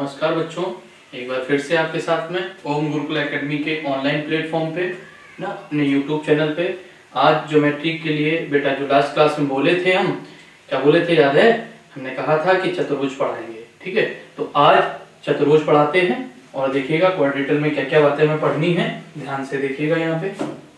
नमस्कार बच्चों, एक बार फिर से आपके साथ में ओम गुरुकुल एकेडमी के ऑनलाइन प्लेटफॉर्म पे ना अपने यूट्यूब चैनल पे। आज ज्योमेट्री के लिए बेटा जो लास्ट क्लास में बोले थे, हम क्या बोले थे याद है? हमने कहा था कि चतुर्भुज पढ़ाएंगे, ठीक है। तो आज चतुर्भुज पढ़ाते हैं और देखिएगा क्वाड्रेटर में क्या क्या बातें हमें पढ़नी है, ध्यान से देखिएगा। यहाँ पे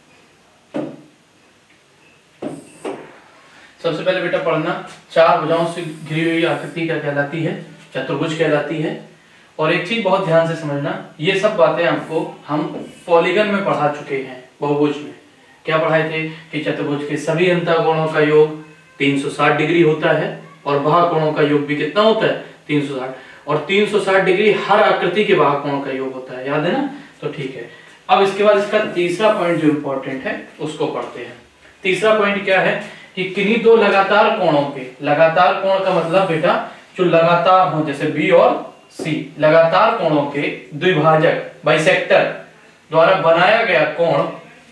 सबसे पहले बेटा पढ़ना, चार भुजाओं से घिरी हुई आकृति क्या कहलाती है? चतुर्भुज कहलाती है। और एक चीज बहुत ध्यान से समझना, ये सब बातें आपको हम पॉलीगन में पढ़ा चुके हैं। बहुभुज में क्या पढ़ाए थे कि चतुर्भुज के सभी अंतःकोणों का योग 360 डिग्री होता है और बाहुकोणों का योग भी कितना होता है? 360। और 360 डिग्री हर आकृति के बाहुकोणों का योग होता है, याद है ना? तो ठीक है। अब इसके बाद इसका तीसरा पॉइंट जो इंपॉर्टेंट है उसको पढ़ते हैं। तीसरा पॉइंट क्या है कि किन्हीं दो लगातार कोणों के, लगातार कोण का मतलब बेटा जो लगातार हो, जैसे बी और सी, लगातार कोणों के द्विभाजक बाइसेक्टर द्वारा बनाया गया कोण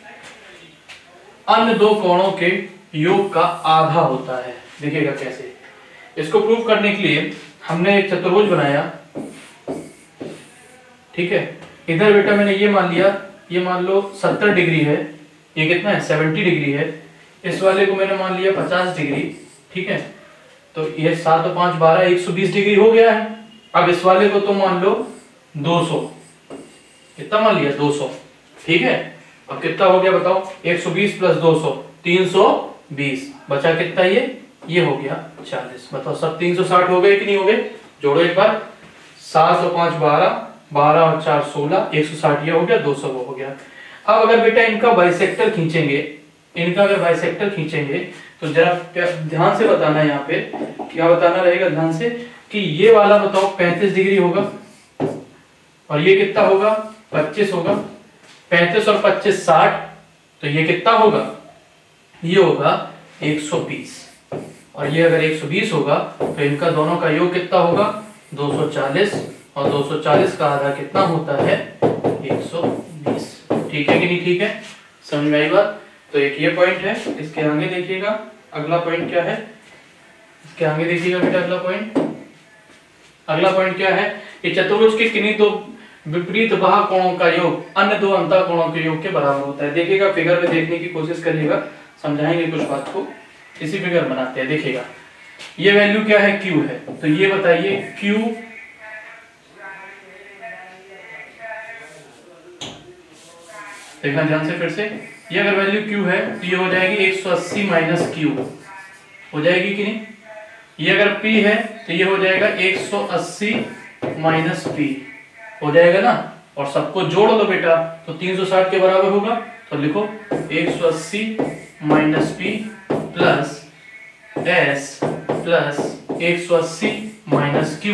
अन्य दो कोणों के योग का आधा होता है। देखिएगा कैसे। इसको प्रूव करने के लिए हमने एक चतुर्भुज बनाया, ठीक है। इधर बेटा मैंने ये मान लिया, ये मान लो 70 डिग्री है, ये कितना है? 70 डिग्री है। इस वाले को मैंने मान लिया 50 डिग्री, ठीक है। तो ये 7 और 5 12 120 डिग्री हो गया है। अब इस वाले को तो मान लो 200, कितना मान लिया? 200, ठीक है। अब कितना हो गया बताओ? 120 प्लस 200 320, बचा कितना? ये हो गया 40। बताओ सब 360 हो गए कि नहीं हो गए? जोड़ो एक बार, 7 और 5 12, 12 और 4 16, 160 ये हो गया, 200 वो हो गया। अब अगर बेटा इनका बाइसेक्टर खींचेंगे, इनका अगर बाइसेक्टर खींचेंगे तो जरा ध्यान से बताना है। यहाँ पे क्या बताना रहेगा ध्यान से कि ये वाला बताओ 35 डिग्री होगा और ये कितना होगा? 25 होगा। 35 और 25 60, तो ये कितना होगा? ये होगा 120। और ये अगर 120 होगा तो इनका दोनों का योग कितना होगा? 240। और 240 का आधा कितना होता है? 120। ठीक है कि नहीं? ठीक है, समझ में आई बात? तो एक ये पॉइंट है। इसके आगे देखिएगा अगला पॉइंट क्या है। इसके आगे देखिएगा बेटा अगला पॉइंट। अगला पॉइंट क्या है कि चतुर्भुज के किन्हीं दो विपरीत बाहुकोणों का योग अन्य दो अंतःकोणों के योग के बराबर होता है। देखिएगा फिगर में देखने की कोशिश करिएगा, समझाएंगे कुछ बात को। इसी फिगर बनाते हैं। देखिएगा ये वैल्यू क्या है? Q है। तो ये बताइए Q देखना ध्यान से फिर से। ये अगर वैल्यू Q है तो ये हो जाएगी 180 माइनस Q, हो जाएगी कि नहीं? ये अगर P है तो ये हो जाएगा 180 माइनस P, हो जाएगा ना? और सबको जोड़ दो बेटा तो 360 के बराबर होगा। तो लिखो 180 minus P plus S plus 180 minus Q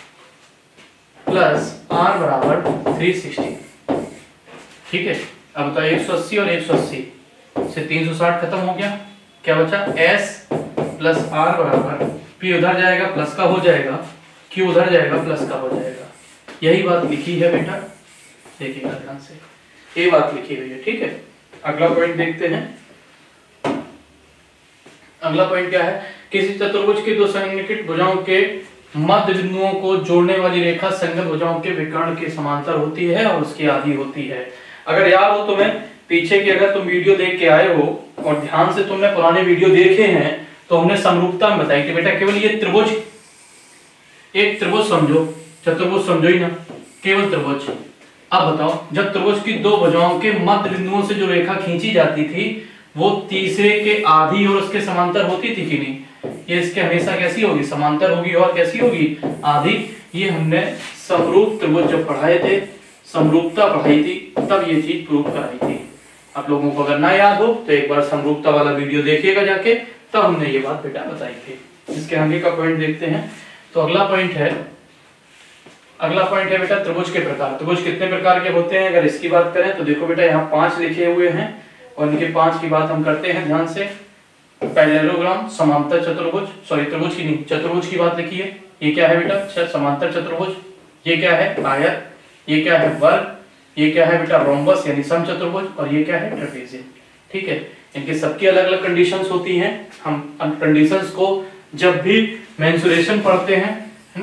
plus R बराबर 360। ठीक है। अब बताओ 180 और 180 से 360 खत्म हो गया, क्या बचा? S प्लस R बराबर P उधर जाएगा प्लस का हो जाएगा, Q उधर जाएगा प्लस का हो जाएगा। यही बात लिखी है बेटा, देखिएगा ध्यान से, ये बात लिखी हुई है, ठीक है। अगला पॉइंट देखते हैं। अगला पॉइंट क्या है? किसी चतुर्भुज के दो संरेखित भुजाओं के मध्य बिंदुओं को जोड़ने वाली रेखा संगत भुजाओं के विकर्ण के समांतर होती है और उसकी आधी होती है। अगर याद हो तुम्हें पीछे की, अगर तुम वीडियो देख के आए हो और ध्यान से तुमने पुराने वीडियो देखे हैं तो हमने समरूपता में बताई कि बेटा केवल ये त्रिभुज, एक त्रिभुज समझो, चतुर्भुज समझो ही ना, केवल त्रिभुज। अब बताओ जब त्रिभुज की दो भुजाओं के मध्य बिंदुओं से जो रेखा खींची जाती थी वो तीसरे के आधी और उसके समांतर होती थी कि नहीं? ये इसके हमेशा कैसी होगी? समांतर होगी। और कैसी होगी? आधी। ये हमने समरूप त्रिभुज जब पढ़ाए थे, समरूपता पढ़ाई थी, तब ये चीज प्रूव कराई थी। आप लोगों को अगर ना याद हो तो एक बार समरूपता वाला वीडियो देखिएगा जाके, तब हमने ये बात बेटा बताई थी। इसके आगे का पॉइंट देखते हैं। तो अगला पॉइंट है, अगला पॉइंट है बेटा त्रिभुज के प्रकार। त्रिभुज कितने प्रकार के होते हैं? अगर इसकी बात करें तो देखो बेटा यहाँ 5 लिखे हुए हैं और इनके 5 की बात हम करते हैं ध्यान से। पैरेललोग्राम, समांतर चतुर्भुज, सॉरी त्रिभुज की नहीं, चतुर्भुज की बात लिखी है। ये क्या है बेटा? समांतर चतुर्भुज। ये क्या है? आयत। ये क्या है? वर्ग। ये क्या है बेटा? रोम्बस यानी समचतुर्भुज। और ये क्या है? ट्रेपेजियम। ठीक है। इनके सबकी अलग अलग कंडीशंस होती हैं। हम कंडीशंस को जब भी मेंसुरेशन पढ़ते हैं, है ना,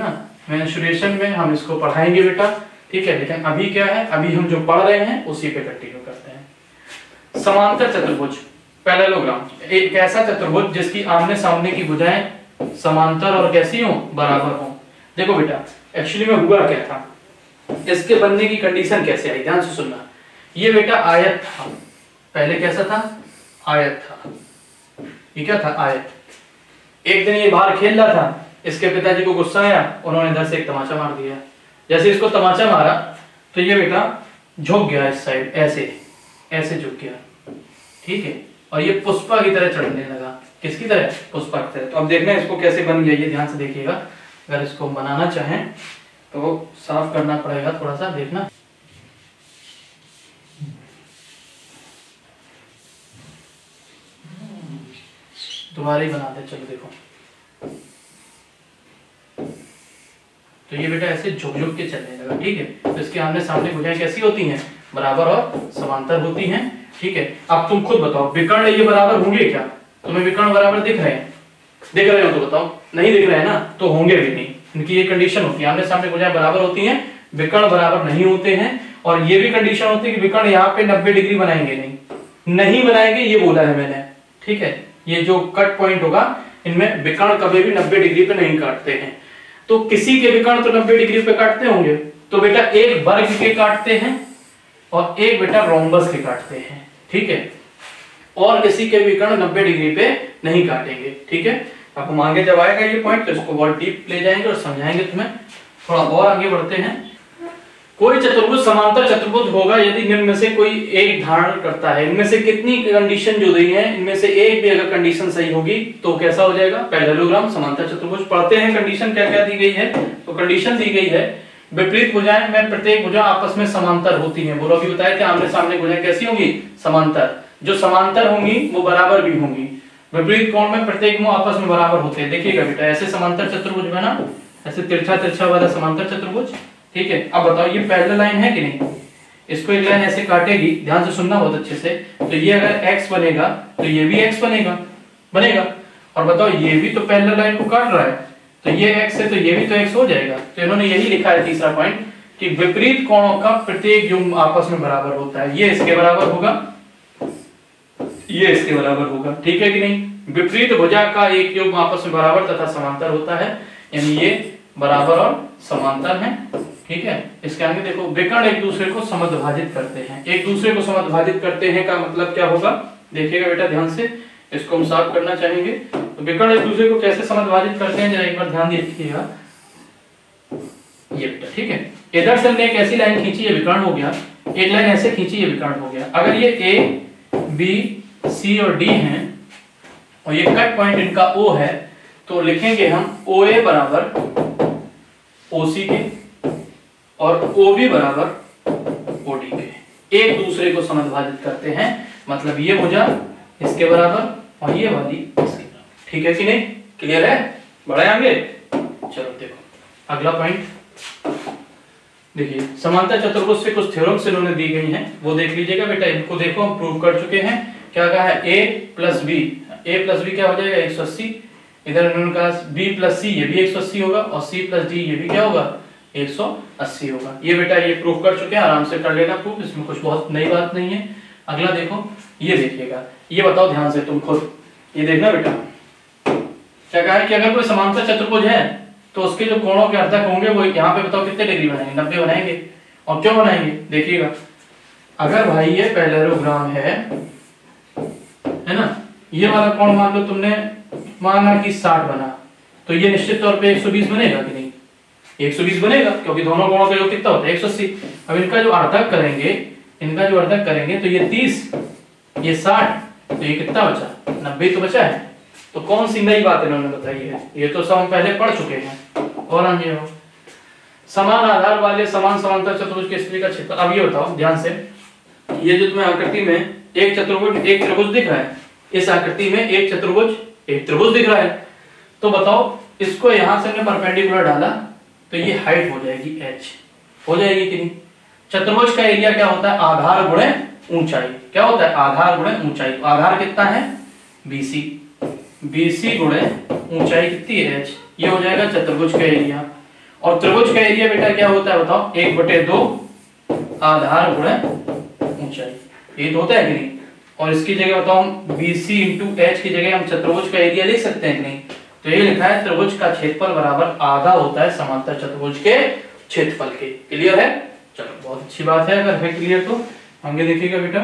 मेंस्ट्रुएशन में हम इसको पढ़ाएंगे बेटा, ठीक है। लेकिन अभी क्या है, अभी हम जो पढ़ रहे हैं उसी पे कंटिन्यू करते हैं। समांतर चतुर्भुज, पैरेललोग्राम, एक ऐसा चतुर्भुज जिसकी आमने सामने की भुजाएं समांतर और कैसी हो, बराबर हो। देखो बेटा एक्चुअली में हुआ क्या था, इसके बनने की कंडीशन कैसे आई, ध्यान से सुनना। ये बेटा आयत था, पहले कैसा था, आयत था। ये क्या था, आयत। एक दिन ये बाहर खेल रहा था, इसके पिताजी को गुस्सा आया, उन्होंने इधर से एक तमाचा मार दिया। जैसे इसको तमाचा मारा तो ये बेटा झुक गया इस साइड, ऐसे ऐसे झुक गया, ठीक है। और ये पुष्पा की तरह चढ़ने लगा, किसकी तरह, पुष्पा की तरह। तो अब देखना इसको कैसे बन गया, ये ध्यान से देखिएगा। अगर इसको बनाना चाहें तो साफ करना पड़ेगा थोड़ा सा, देखना। दोबारा ही बना दे, चलो देखो। तो ये बेटा ऐसे झुक झुक के चलने लगा, ठीक है। तो इसके आमने सामने भुजाएं कैसी होती हैं, बराबर और समांतर होती हैं, ठीक है। अब तुम खुद बताओ विकर्ण ये बराबर होंगे क्या, तुम्हें विकर्ण बराबर दिख रहे हैं, दिख रहे हो तो बताओ, नहीं दिख रहे हैं ना तो होंगे भी नहीं। इनकी ये कंडीशन होती है, आमने सामने भुजाएं बराबर होती हैं, विकर्ण बराबर नहीं होते हैं। और ये भी कंडीशन होती है कि विकर्ण यहाँ पे 90 डिग्री बनाएंगे नहीं बनाएंगे, ये बोला है मैंने, ठीक है। ये जो कट पॉइंट होगा इनमें विकर्ण कभी भी 90 डिग्री पे नहीं काटते हैं। तो किसी के विकर्ण तो 90 डिग्री पे काटते होंगे, तो बेटा एक वर्ग के काटते हैं और एक बेटा रोम्बस के काटते हैं, ठीक है। और किसी के विकर्ण 90 डिग्री पे नहीं काटेंगे, ठीक है। अब हम आगे जब आएगा ये पॉइंट तो इसको बहुत डीप ले जाएंगे और समझाएंगे तुम्हें। थोड़ा और आगे बढ़ते हैं। कोई चतुर्भुज समांतर चतुर्भुज होगा यदि निम्न में से कोई एक धारण करता है। इनमें से कितनी कंडीशन जो दी है, इनमें से एक भी अगर कंडीशन सही होगी तो कैसा हो जाएगा, पैरेललोग्राम समांतर चतुर्भुज। पढ़ते हैं कंडीशन क्या क्या दी गई है। तो कंडीशन दी गई है विपरीत भुजाएं में प्रत्येक भुजा आपस में समांतर होती है। बोलो अभी बताया कि आमने सामने भुजाएं कैसी होंगी, समांतर। जो समांतर होंगी वो बराबर भी होंगी। विपरीत कोण में प्रत्येक मुंह आपस में बराबर होते हैं। देखिएगा बेटा ऐसे समांतर चतुर्भुज में ना, ऐसे तिरछा तिरछा वाला समांतर चतुर्भुज, ठीक है। अब बताओ ये पैरेलल लाइन है कि नहीं, इसको एक लाइन ऐसे काटेगी, ध्यान से सुनना बहुत अच्छे से। तो ये अगर x बनेगा तो ये भी x बनेगा। और बताओ ये भी तो पैरेलल लाइन को काट रहा है, तो ये x है तो ये भी तो x हो जाएगा। तो इन्होंने यही लिखा है तीसरा पॉइंट कि विपरीत कोणों का प्रत्येक युग्म आपस में बराबर होता है। ये इसके बराबर होगा, ये इसके बराबर होगा, ठीक है कि नहीं। विपरीत भुजा का एक युग्म आपस में बराबर तथा समांतर होता है, यानी ये बराबर और समांतर है, ठीक है। इसके आगे देखो विकर्ण एक दूसरे को समद्भाजित करते हैं। एक दूसरे को समद्भाजित करते हैं का मतलब क्या होगा, देखिएगा बेटा ध्यान से, इसको हम साफ करना चाहेंगे। तो विकर्ण एक दूसरे को कैसे समद्भाजित करते हैं जरा एक बार ध्यान दीजिएगा। ये बेटा ठीक है, इधर से हमने एक ऐसी लाइन खींची, ये विकर्ण हो गया। एक लाइन ऐसे खींची, ये विकर्ण हो गया। अगर ये ए बी सी और डी हैं और ये कट पॉइंट इनका ओ है, तो लिखेंगे हम ओ ए बराबर ओ सी के और ओ बी बराबर ओ डी के। एक दूसरे को समद्भाजित करते हैं, मतलब ये भुजा इसके बराबर और ये वाली इसके बराबर, ठीक है कि नहीं। क्लियर है, बढ़े आगे। चलो देखो अगला पॉइंट देखिए, समांतर चतुर्भुज से कुछ थ्योरम्स इन्होंने दी गई हैं, वो देख लीजिएगा बेटा। इनको देखो हम प्रूव कर चुके हैं। क्या कहा है, a प्लस बी क्या हो जाएगा 180। इधर इन्होंने कहा b प्लस सी, ये भी 180 होगा, और c प्लस d ये भी क्या होगा 180 होगा। ये बेटा ये प्रूव कर चुके हैं, आराम से कर लेना प्रूफ, इसमें कुछ बहुत नई बात नहीं है। अगला देखो, ये देखिएगा, ये बताओ ध्यान से तुम खुद, ये देखना बेटा। क्या कहा है कि अगर कोई समांतर चतुर्भुज है तो उसके जो कोणों के अर्धक होंगे वो यहाँ पे बताओ कितने डिग्री बनाएंगे, 90 बनाएंगे। और क्यों बनाएंगे, देखिएगा। अगर भाई ये पैरेललोग्राम है ना, ये वाला कोण मान लो तुमने माना कि 60 बना, तो ये निश्चित तौर पे 120 बनेगा कि नहीं, 120 बनेगा, क्योंकि दोनों कोणों का योग कितना होता है 180। अब इनका जो अर्धक करेंगे तो ये 30, ये 60, तो ये कितना बचा 90 तो बचा है। तो कौन सी नई बात इन्होंने बताई है, ये तो सब हम पहले पढ़ चुके हैं। और हम ये समान आधार वाले समान समांतर चतुर्भुज के स्त्री का क्षेत्र। अब ये बताओ ध्यान से, ये जो तुम्हें आकृति में एक त्रिभुज दिख रहा है, इस आकृति में एक त्रिभुज दिख रहा है, तो बताओ इसको यहां से हमने परपेंडिकुलर डाला तो ये हाइट हो जाएगी h, हो जाएगी कि नहीं। चतुर्भुज का एरिया क्या होता है, आधार गुणे ऊंचाई। क्या होता है, आधार गुणे ऊंचाई। आधार कितना है BC गुणे ऊंचाई कितनी है h, ये हो जाएगा चतुर्भुज का एरिया। और त्रिभुज का एरिया बेटा क्या होता है बताओ, 1/2 आधार गुणा ऊंचाई, ये तो होता है कि नहीं। और इसकी जगह बताओ हम BC इंटू H की जगह हम चतुर्भुज का एरिया लिख सकते हैं कि नहीं। तो ये लिखा है त्रिभुज का क्षेत्रफल बराबर आधा होता है समांतर चतुर्भुज के क्षेत्रफल के। क्लियर है? चलो बहुत अच्छी बात है, अगर है क्लियर तो आगे देखिएगा बेटा।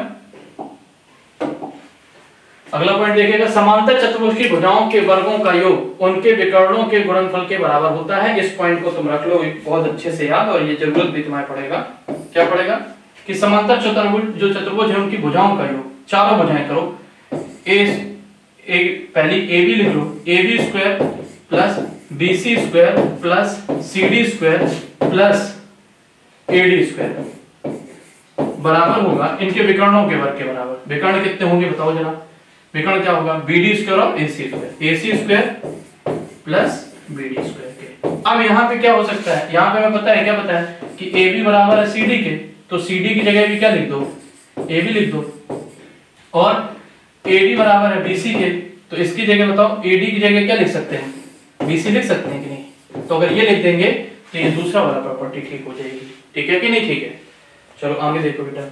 अगला पॉइंट देखिएगा, समांतर चतुर्भुज की भुजाओं के वर्गों का योग उनके विकर्णों के गुणनफल के बराबर होता है। इस पॉइंट को तुम रख लो बहुत अच्छे से याद, और ये जरूरत भी तुम्हें पड़ेगा। क्या पड़ेगा कि समांतर चतुर्भुज जो चतुर्भुज है उनकी भुजाओं का योग, चारों भुजाएं करो, पहली AB लिख लो, AB square plus BC square plus CD square plus AD square बराबर होगा इनके विकर्णों के वर्ग के बराबर। विकर्ण कितने होंगे बताओ जरा, विकर्ण क्या होगा, BD स्क्वायर और AC square, AC square plus BD square के। अब यहाँ पे क्या हो सकता है, यहाँ पे हमें पता है, क्या पता है कि AB बराबर है CD के, तो CD की जगह भी क्या लिख दो, AB लिख दो, और AD बराबर है BC के, तो इसकी जगह बताओ AD की जगह क्या लिख सकते हैं, BC लिख सकते हैं कि नहीं। तो अगर ये लिख देंगे तो ये दूसरा वाला प्रॉपर्टी ठीक हो जाएगी। ठीक है कि नहीं? ठीक है, चलो आगे देखो बेटा।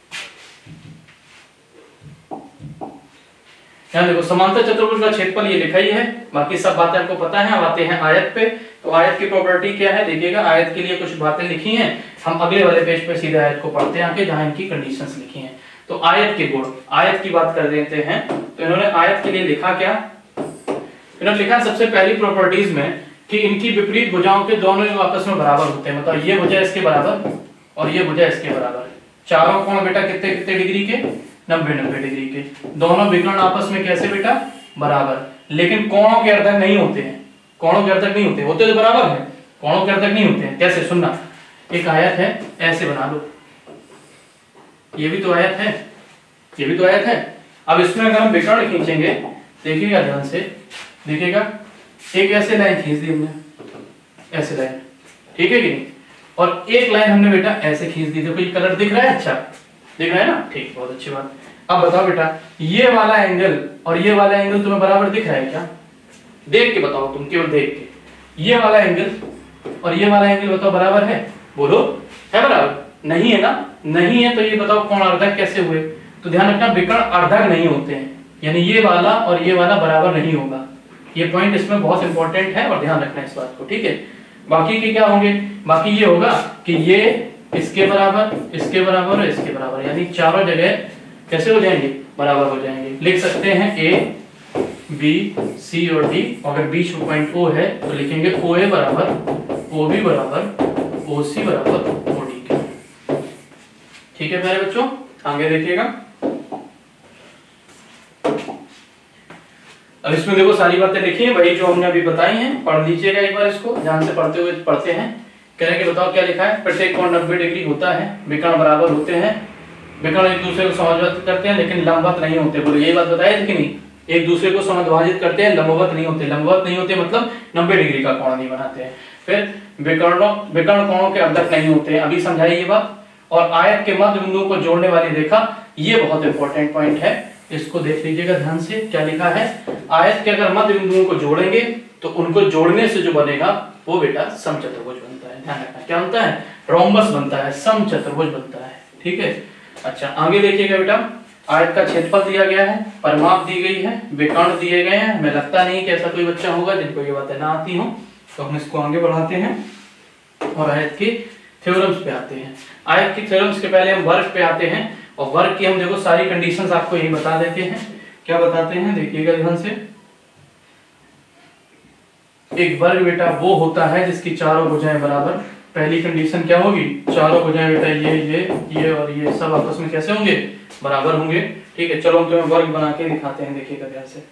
यहाँ देखो समांतर चतुर्भुज का क्षेत्रफल ये लिखा ही है, बाकी सब बातें आपको पता है। अब आते हैं आयत पे। तो आयत की प्रॉपर्टी क्या है देखिएगा, आयत के लिए कुछ बातें लिखी हैं, हम अगले वाले पेज पे सीधा आयत को पढ़ते हैं आके, जहां इनकी कंडीशंस लिखी हैं। तो आयत के गुण, आयत की बात कर देते हैं। तो इन्होंने आयत के लिए लिखा क्या, इन्होंने लिखा सबसे पहली प्रॉपर्टीज में कि इनकी विपरीत भुजाओं के दोनों योग आपस में बराबर होते हैं। मतलब ये भुजा इसके बराबर और ये भुजा इसके बराबर। चारों कोण बेटा कितने कितने डिग्री के, 90-90 डिग्री के। दोनों विकर्ण आपस में कैसे बेटा, बराबर। लेकिन कोणों के अर्धक नहीं होते हैं, कोणों के अर्धक नहीं होते, होते तो बराबर है, कोणों के अर्धक नहीं होते हैं। कैसे, सुनना, एक आयत है, ऐसे बना लो, ये भी तो आयत है, ये भी तो आयत है। अब इसमें अगर हम विकर्ण खींचेंगे, देखिएगा ध्यान से, देखिएगा, एक ऐसे लाइन खींच दी हमने, ऐसे लाइन, ठीक है कि नहीं, और एक लाइन हमने बेटा ऐसे खींच दी। देखो ये कलर दिख रहा है, अच्छा दिख रहा है ना, ठीक, बहुत अच्छी बात। अब बताओ बेटा, ये वाला एंगल और ये वाला एंगल तुम्हें बराबर दिख रहा है क्या? देख के बताओ तुम, केवल देख के। ये वाला एंगल और ये वाला एंगल बताओ बराबर है, बोलो, है बराबर? नहीं है ना, नहीं है, तो ये बताओ कोण अर्धक कैसे हुए? तो ध्यान रखना, विकर्ण अर्धक नहीं होते हैं, यानी ये वाला और ये वाला बराबर नहीं होगा। ये पॉइंट इसमें बहुत इंपॉर्टेंट है और ध्यान रखना इस बात को, ठीक है। बाकी के क्या होंगे, बाकी ये होगा कि ये इसके बराबर, इसके बराबर और इसके बराबर, यानी चारों जगह कैसे हो जाएंगे, बराबर हो जाएंगे। लिख सकते हैं A, B, C और D। अगर बीच में पॉइंट O है तो लिखेंगे OA बराबर OB बराबर OC बराबर OD के। ठीक है प्यारे बच्चों, आगे देखिएगा। अब इसमें देखो सारी बातें लिखी हैं, वही जो हमने अभी बताई हैं, पढ़ लीजिएगा एक बार इसको ध्यान से, पढ़ते हुए पढ़ते हैं। कह रहे कि बताओ क्या लिखा है, प्रत्येक कोण 90 डिग्री होता है, विकर्ण बराबर होते हैं, विकर्ण एक दूसरे को समद्विभाजित करते हैं लेकिन लंबवत नहीं होते। बोलो यही बात बताई कि नहीं, एक दूसरे को समद्विभाजित करते हैं, लंबवत नहीं होते। लंबवत नहीं होते मतलब 90 डिग्री का कोण नहीं बनाते हैं। फिर विकर्ण कोणों के अर्धक नहीं होते हैं, अभी समझाई ये बात। और आयत के मध्य बिंदुओं को जोड़ने वाली रेखा, ये बहुत इंपॉर्टेंट पॉइंट है, इसको देख लीजिएगा ध्यान से। क्या लिखा है, आयत के अगर मध्य बिंदुओं को जोड़ेंगे तो उनको जोड़ने से जो बनेगा वो बेटा समचतुर्भुज बनता है। ध्यान रखना, क्या बनता है, रोम्बस बनता है, समचतुर्भुज बनता है। ठीक है, अच्छा आगे देखिएगा बेटा, आयत का क्षेत्रफल दिया गया है, परिमाप दी गई है, विकर्ण दिए गए हैं। हमें लगता नहीं कि ऐसा कोई बच्चा होगा जिनको ये बातें ना आती हो, तो हम इसको आगे बढ़ाते हैं और आयत के थ्योरम्स पे आते हैं। आयत की थ्योरम्स के पहले हम वर्ग पे आते हैं, और वर्ग की हम देखो सारी कंडीशंस आपको यही बता देते हैं। क्या बताते हैं देखिएगा ध्यान से। एक वर्ग बेटा वो होता है जिसकी चारों भुजाएं बराबर। पहली कंडीशन क्या होगी, चारों भुजाएं बेटा ये और ये सब आपस में कैसे होंगे, बराबर होंगे। ठीक है, चलो हम तुम्हें वर्ग बना के दिखाते हैं, देखिएगा ध्यान से।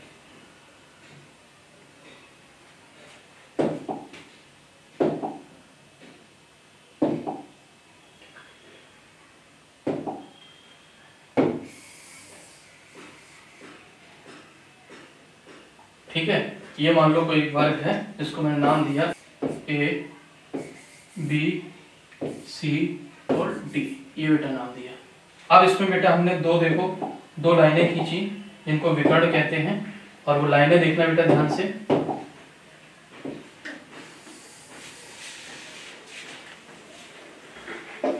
ठीक है, ये मान लो कोई वर्ग है, इसको मैंने नाम दिया A, B, C और D, ये बेटा नाम दिया। अब इसमें बेटा हमने दो लाइनें खींची, जिनको विकर्ण कहते हैं, और वो लाइनें देखना बेटा ध्यान से।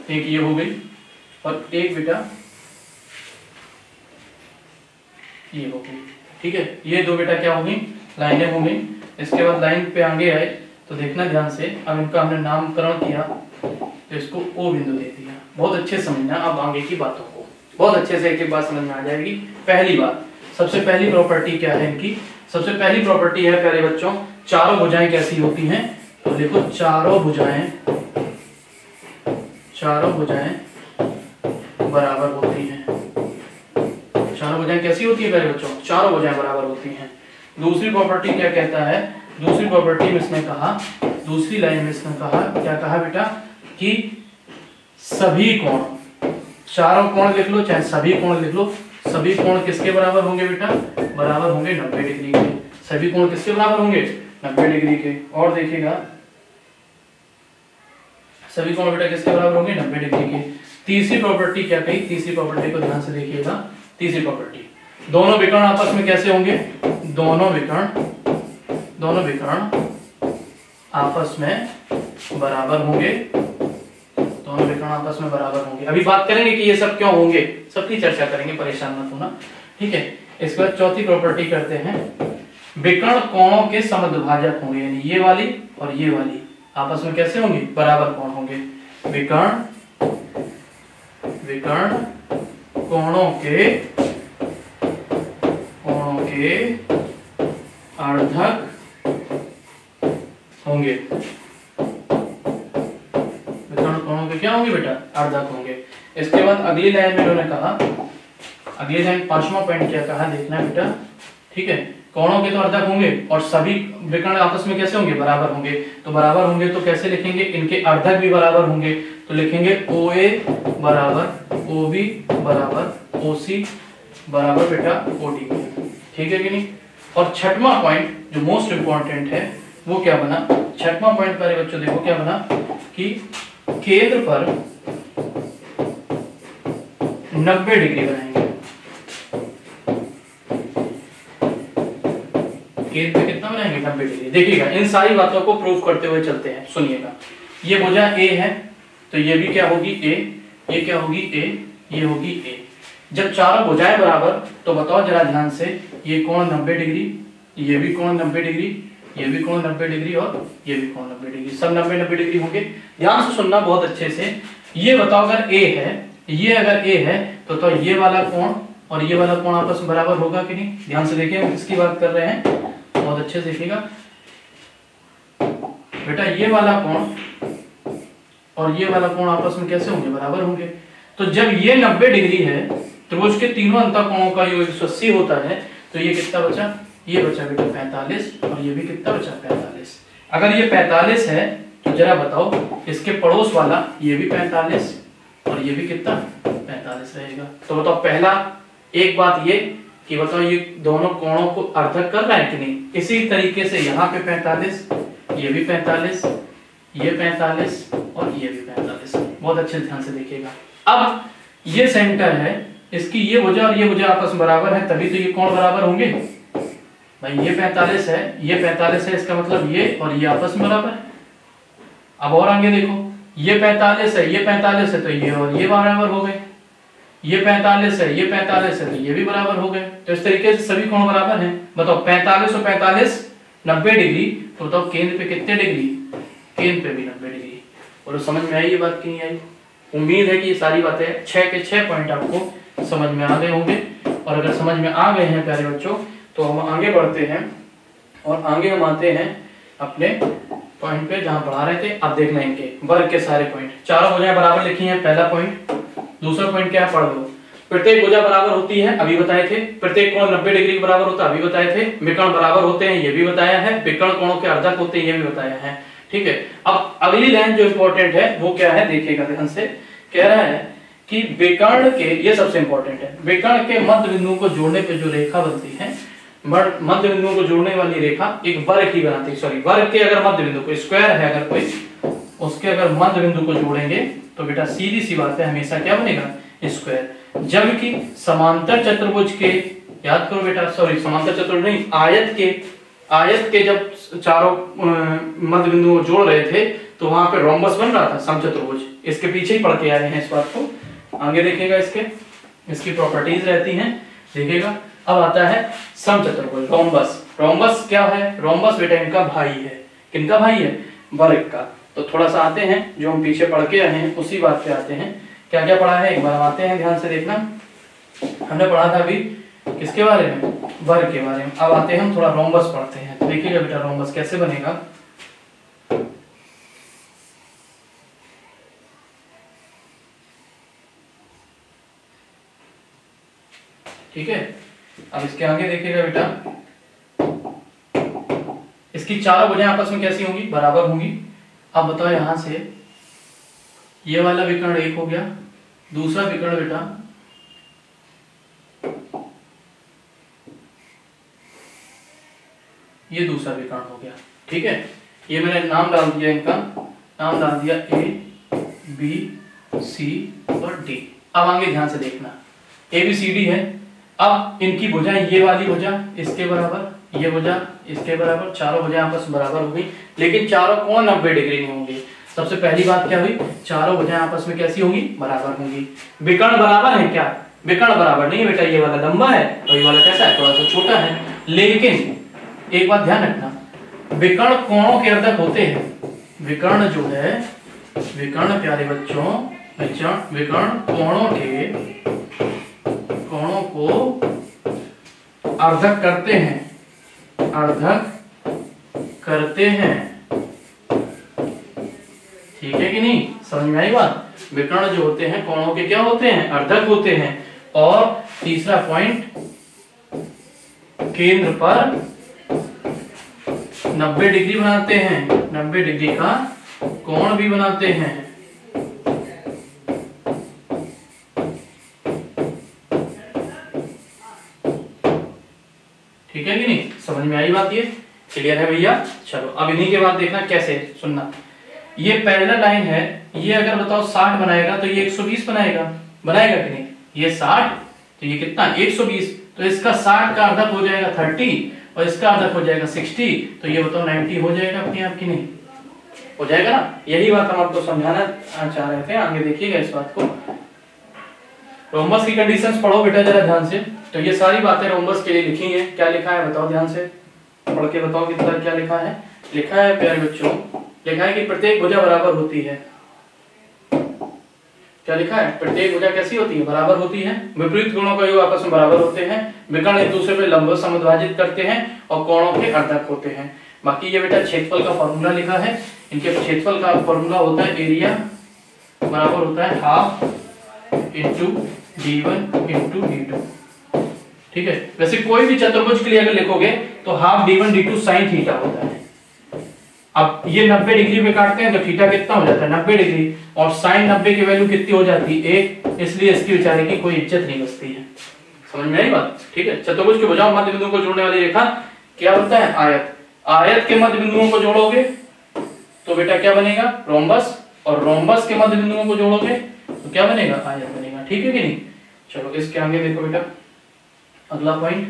एक ये हो गई और एक बेटा ये हो गई। ठीक है, ये दो बेटा क्या हो गई, लाइनें हो गई। इसके बाद लाइन पे आगे आए तो देखना ध्यान से, अब इनका हमने नामकरण किया तो इसको O बिंदु दे दिया। बहुत अच्छे समझना अब आगे की बातों को, बहुत अच्छे से एक एक बात समझ में आ जाएगी। पहली बात, सबसे पहली प्रॉपर्टी क्या है इनकी, सबसे पहली प्रॉपर्टी है प्यारे बच्चों, चारों भुजाएं कैसी होती हैं। तो देखो चारों भुजाएं बराबर होती हैं। चारों भुजाएं कैसी होती है प्यारे बच्चों, चारों भुजाएं बराबर होती हैं। दूसरी प्रॉपर्टी क्या कहता है, दूसरी प्रॉपर्टी में इसने कहा, दूसरी लाइन में इसने कहा, क्या कहा बेटा कि सभी कोण, चारों कोण लिख लो चाहे सभी कोण लिख लो, सभी कोण किसके बराबर होंगे बेटा, बराबर होंगे 90 डिग्री के। सभी कोण किसके बराबर होंगे, 90 डिग्री के। और देखिएगा सभी कोण बेटा किसके बराबर होंगे, 90 डिग्री के। तीसरी प्रॉपर्टी क्या कही, तीसरी प्रॉपर्टी को ध्यान से देखिएगा। तीसरी प्रॉपर्टी, दोनों विकर्ण आपस में कैसे होंगे, दोनों विकर्ण आपस में बराबर होंगे, दोनों विकर्ण आपस में बराबर होंगे। अभी बात करेंगे कि ये सब क्यों होंगे, सबकी चर्चा करेंगे, परेशान मत होना। ठीक है, इसके बाद चौथी प्रॉपर्टी करते हैं, विकर्ण कोणों के समद्विभाजक होंगे, यानी ये वाली और ये वाली आपस में कैसे होंगे, बराबर कोण होंगे। विकर्ण कोणों के अर्धक होंगे, विकर्ण कोणों के क्या होंगे बेटा, अर्धक होंगे। इसके बाद अगली लाइन में इन्होंने कहा, अगली लाइन पांचवा पॉइंट क्या कहा देखना बेटा। ठीक है, कोणों के तो अर्धक होंगे और सभी विकर्ण आपस में कैसे होंगे, बराबर होंगे। तो बराबर होंगे तो कैसे लिखेंगे, इनके अर्धक भी बराबर होंगे तो लिखेंगे OA बराबर OB बराबर OC बराबर बेटा OD। ठीक है कि नहीं। और छठवां पॉइंट जो मोस्ट इंपॉर्टेंट है वो क्या बना, छठवां पॉइंट प्यारे बच्चों देखो क्या बना कि केंद्र पर 90 डिग्री बनाएंगे। केंद्र पे कितना बनाएंगे, 90 डिग्री। देखिएगा इन सारी बातों को प्रूफ करते हुए चलते हैं, सुनिएगा। ये भुजा A है तो ये भी क्या होगी A, ये क्या होगी A, ये होगी A। जब चारों भुजाएं बराबर तो बताओ जरा ध्यान से, ये कोण 90 डिग्री, ये भी कोण 90 डिग्री, ये भी कोण 90 डिग्री और ये भी कोण 90 डिग्री, सब 90 डिग्री होंगे। ध्यान से सुनना बहुत अच्छे से। ये बताओ अगर A है, ये अगर A है तो ये वाला कोण और ये वाला कोण आपस में बराबर होगा कि नहीं। ध्यान से देखिए हम किसकी बात कर रहे हैं, बहुत अच्छे से देखिएगा बेटा। ये वाला कोण और ये वाला कोण आपस में कैसे होंगे, बराबर होंगे। तो जब ये 90 डिग्री है त्रिभुज के तीनों अंतःकोणों का योग 180 होता है तो ये कितना बचा, ये बचा बेटा 45 और ये भी कितना बचा 45। अगर ये 45 है तो जरा बताओ इसके पड़ोस वाला ये भी 45 और ये भी कितना 45 रहेगा। तो बताओ पहला एक बात ये कि बताओ ये दोनों कोणों को अर्धक कर रहा है कि नहीं। इसी तरीके से यहाँ पे 45, ये भी 45, ये 45 और ये भी 45। बहुत अच्छे ध्यान से देखिएगा। अब ये सेंटर है, इसकी ये भुजा और ये भुजा आपस में बराबर है तभी तो ये कोण बराबर होंगे भाई। ये 45 है, ये 45 है, इसका मतलब ये और ये आपस में बराबर है। अब और आगे देखो, ये 45 है, ये 45 है तो ये और ये बराबर हो गए। ये 45 है, ये 45 है तो ये भी बराबर हो गए। तो इस तरीके से सभी कोण बराबर हैं। बताओ 45 और 45 90 डिग्री, तो बताओ केंद्र पे कितने डिग्री, केंद्र पे भी 90 डिग्री। और समझ में आई ये बात कि नहीं आई। उम्मीद है कि ये सारी बातें 6 के 6 पॉइंट आपको समझ में आ गए होंगे। और अगर समझ में आ गए हैं प्यारे बच्चों तो हम आगे बढ़ते हैं और आगे हम आते हैं अपने पॉइंट पे जहां पढ़ा रहे थे। अब देखना इनके वर्ग के सारे पॉइंट, चारों भुजाएं बराबर लिखी हैं, पहला पॉइंट। दूसरा पॉइंट क्या है, पढ़ लो। प्रत्येक भुजा बराबर होती है, अभी बताए थे। प्रत्येक कोण 90 डिग्री के बराबर होता है, अभी बताए थे। विकर्ण बराबर होते हैं, ये भी बताया है। विकर्ण कोणों के अर्धक होते हैं, ये भी बताया है। ठीक है, अब अगली लाइन जो इंपॉर्टेंट है वो क्या है देखिएगा ध्यान से। कह रहा है कि विकर्ण के, ये सबसे इंपॉर्टेंट है, विकर्ण के मध्य बिंदुओं को जोड़ने पे जो रेखा बनती है, मध्य बिंदुओं को जोड़ने वाली रेखा एक वर्ग ही बनाती है। सॉरी, वर्ग के अगर मध्य बिंदु को, स्क्वायर है अगर कोई, उसके अगर मध्य बिंदु को जोड़ेंगे तो बेटा सीधी सी बात है हमेशा क्या बनेगा, स्क्वायर। जबकि समांतर चतुर्भुज के, याद करो बेटा, सॉरी समांतर चतुर्भुज नहीं, आयत के जब चारों मध्य बिंदु जोड़ रहे थे तो वहां पे रोम्बस बन रहा था, समचतुर्भुज। इसके पीछे ही पढ़ के आए हैं इस बात को, आगे देखिएगा इसकी प्रॉपर्टीज रहती हैं, देखिएगा। अब आता है समचतुर्भुज, रोम्बस। रोम्बस क्या है? रोम्बस बेटा इनका भाई है। किनका भाई है? वर्ग का। तो थोड़ा सा आते हैं, जो हम पीछे पढ़ के आए हैं उसी बात पे आते हैं। क्या क्या पढ़ा है एक बार आते हैं, ध्यान से देखना। हमने पढ़ा था अभी किसके बारे में? वर्ग के बारे में। अब आते हैं हम थोड़ा रोम्बस पढ़ते हैं। तो देखिएगा बेटा रोम्बस कैसे बनेगा। ठीक है, अब इसके आगे देखिएगा बेटा, इसकी चारों भुजाएं आपस में कैसी होंगी? बराबर होंगी। अब बताओ यहां से ये वाला विकर्ण एक हो गया, दूसरा विकर्ण बेटा ये दूसरा विकर्ण हो गया। ठीक है, ये मैंने नाम डाल दिया, इनका नाम डाल दिया ए बी सी और डी। अब आगे ध्यान से देखना, ए बी सी डी है। अब इनकी भुजाएं, ये वाली भुजा इसके बराबर, ये भुजा इसके बराबर, चारों भुजाएं आपस में बराबर हो गई, लेकिन चारों कोण 90 डिग्री नहीं होंगे। सबसे पहली बात क्या हुई? चारों भुजाएं आपस में कैसी होंगी? बराबर होंगी। विकर्ण बराबर है क्या? विकर्ण बराबर नहीं है बेटा, ये वाला लंबा है और ये वाला कैसा है? थोड़ा सा छोटा है। लेकिन एक बात ध्यान रखना, विकर्ण कोणों के अर्धक होते हैं। विकर्ण जो है, विकर्ण प्यारे बच्चों, विकर्ण कोणों को अर्धक करते हैं, अर्धक करते हैं। ठीक है कि नहीं? समझ में आई बात? विकर्ण जो होते हैं कोणों के क्या होते हैं? अर्धक होते हैं। और तीसरा पॉइंट, केंद्र पर 90 डिग्री बनाते हैं, 90 डिग्री का कोण भी बनाते हैं। ठीक है कि नहीं? समझ में आई बात? ये क्लियर है भैया? चलो अब इन्हीं के बाद देखना कैसे, सुनना। ये पैरेलल लाइन है, ये अगर बताओ 60 बनाएगा तो ये 120 बनाएगा, बनाएगा कि नहीं? ये 60 तो ये कितना? 120। तो इसका 60 का अर्धक हो जाएगा 30 और इसका अर्धक हो जाएगा 60। तो ये बताओ 90 हो जाएगा अपने आप की नहीं? हो जाएगा ना? यही बात हम आपको समझाना चाह रहे थे। आगे देखिएगा इस बात को। रोम्बस की कंडीशंस पढ़ो बेटा जरा ध्यान से। तो ये सारी बातें रोम्बस के लिए लिखी हैं। क्या लिखा है बताओ ध्यान से, पढ़ के बताओ कितना क्या लिखा है। लिखा है प्यारे बच्चों, लिखा है कि प्रत्येक भुजा बराबर होती है। क्या लिखा है? प्रत्येक भुजा कैसी होती है? बराबर होती है। विपरीत कोणों का योग आपस में बराबर होते हैं। विकर्ण एक दूसरे पे लंब समद्विभाजित करते हैं और कोणों के अर्धक होते हैं। बाकी ये बेटा क्षेत्रफल का फॉर्मूला लिखा है। इनके क्षेत्रफल का फॉर्मूला होता है एरिया बराबर होता है half into d1 into d2। ठीक है, वैसे कोई भी चतुर्भुज के लिए अगर लिखोगे तो half d1 d2 sine theta होता है। अब ये 90 डिग्री पे काटते हैं तो थीटा कितना हो जाता है? 90 डिग्री। और साइन 90 की वैल्यू कितनी हो जाती है? 1। इसलिए इसकी बेचारे की कोई इज्जत नहीं बचती है। समझ में आई बात? ठीक है, चतुर्भुज के भुजाओं मध्य बिंदुओं को जोड़ने वाली रेखा क्या होता है? आयत। आयत के मध्य बिंदुओं को जोड़ोगे तो बेटा क्या बनेगा? रोम्बस। और रोम्बस के मध्य बिंदुओं को जोड़ोगे तो क्या बनेगा? आयत बनेगा। ठीक है कि नहीं? चलो इसके आगे देखो बेटा, अगला पॉइंट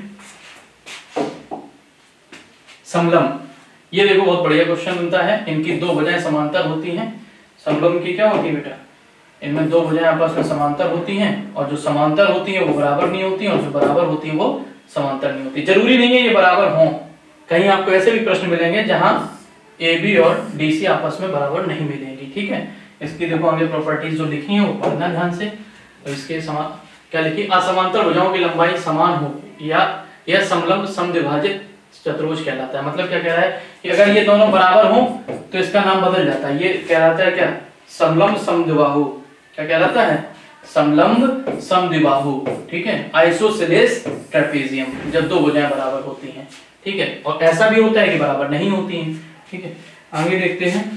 समलंब। ये देखो बहुत बढ़िया क्वेश्चन बनता है। इनकी दो भुजाएं समांतर होती हैं। समलंब की क्या होती है बेटा? इनमें दो भुजाएं आपस में समांतर होती हैं और जो समांतर होती है वो बराबर नहीं होती और जो बराबर होती है वो समांतर नहीं होती। जरूरी नहीं है ये बराबर हों, कहीं आपको ऐसे भी प्रश्न मिलेंगे जहां ए बी और डी सी आपस में बराबर नहीं मिलेंगी। ठीक है, इसकी देखो आगे प्रॉपर्टीज जो लिखी है वो पढ़ना ध्यान से। तो इसके क्या लिखी? असमांतर भुजाओं की लंबाई समान हो या यह समलंब समद्विभाजित चतुर्भुज कहलाता है। मतलब क्या कह रहा है कि अगर ये दोनों बराबर हो तो इसका नाम बदल जाता है। ये कहलाता है क्या? समलंब समद्विबाहु। क्या कहलाता है? समलंब समद्विबाहु। ठीक है, आइसोसेलेस ट्रेपेजियम, जब दो भुजाएं बराबर होती हैं। ठीक है, और ऐसा भी होता है कि बराबर नहीं होती हैं। ठीक है, आगे देखते हैं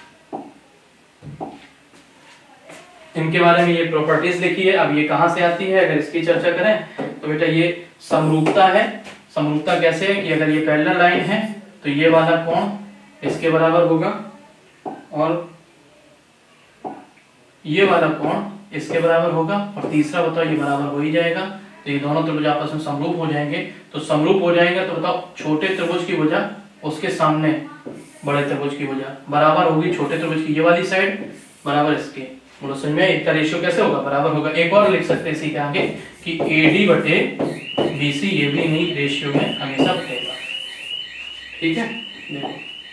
इनके बारे में। ये प्रॉपर्टीज लिखी है। अब ये कहां से आती है अगर इसकी चर्चा करें तो बेटा ये समरूपता है। समरूपता कैसे है कि अगर ये पैरेलल लाइन है तो ये वाला कोण इसके बराबर होगा और ये वाला कोण इसके बराबर होगा और तीसरा बताओ ये बराबर हो ही जाएगा। तो ये दोनों त्रिभुज आपस में समरूप हो जाएंगे। तो समरूप हो जाएगा तो बताओ छोटे त्रिभुज की भुजा उसके सामने बड़े त्रिभुज की भुजा बराबर होगी। छोटे त्रिभुज की ये वाली साइड बराबर इसके बोलो समझ में, इसका रेशियो कैसे होगा, बराबर होगा। एक और लिख सकते हैं इसी के आगे कि AD बटे BC ये भी नहीं रेशियो में हमेशा बटेगा। ठीक है, देखो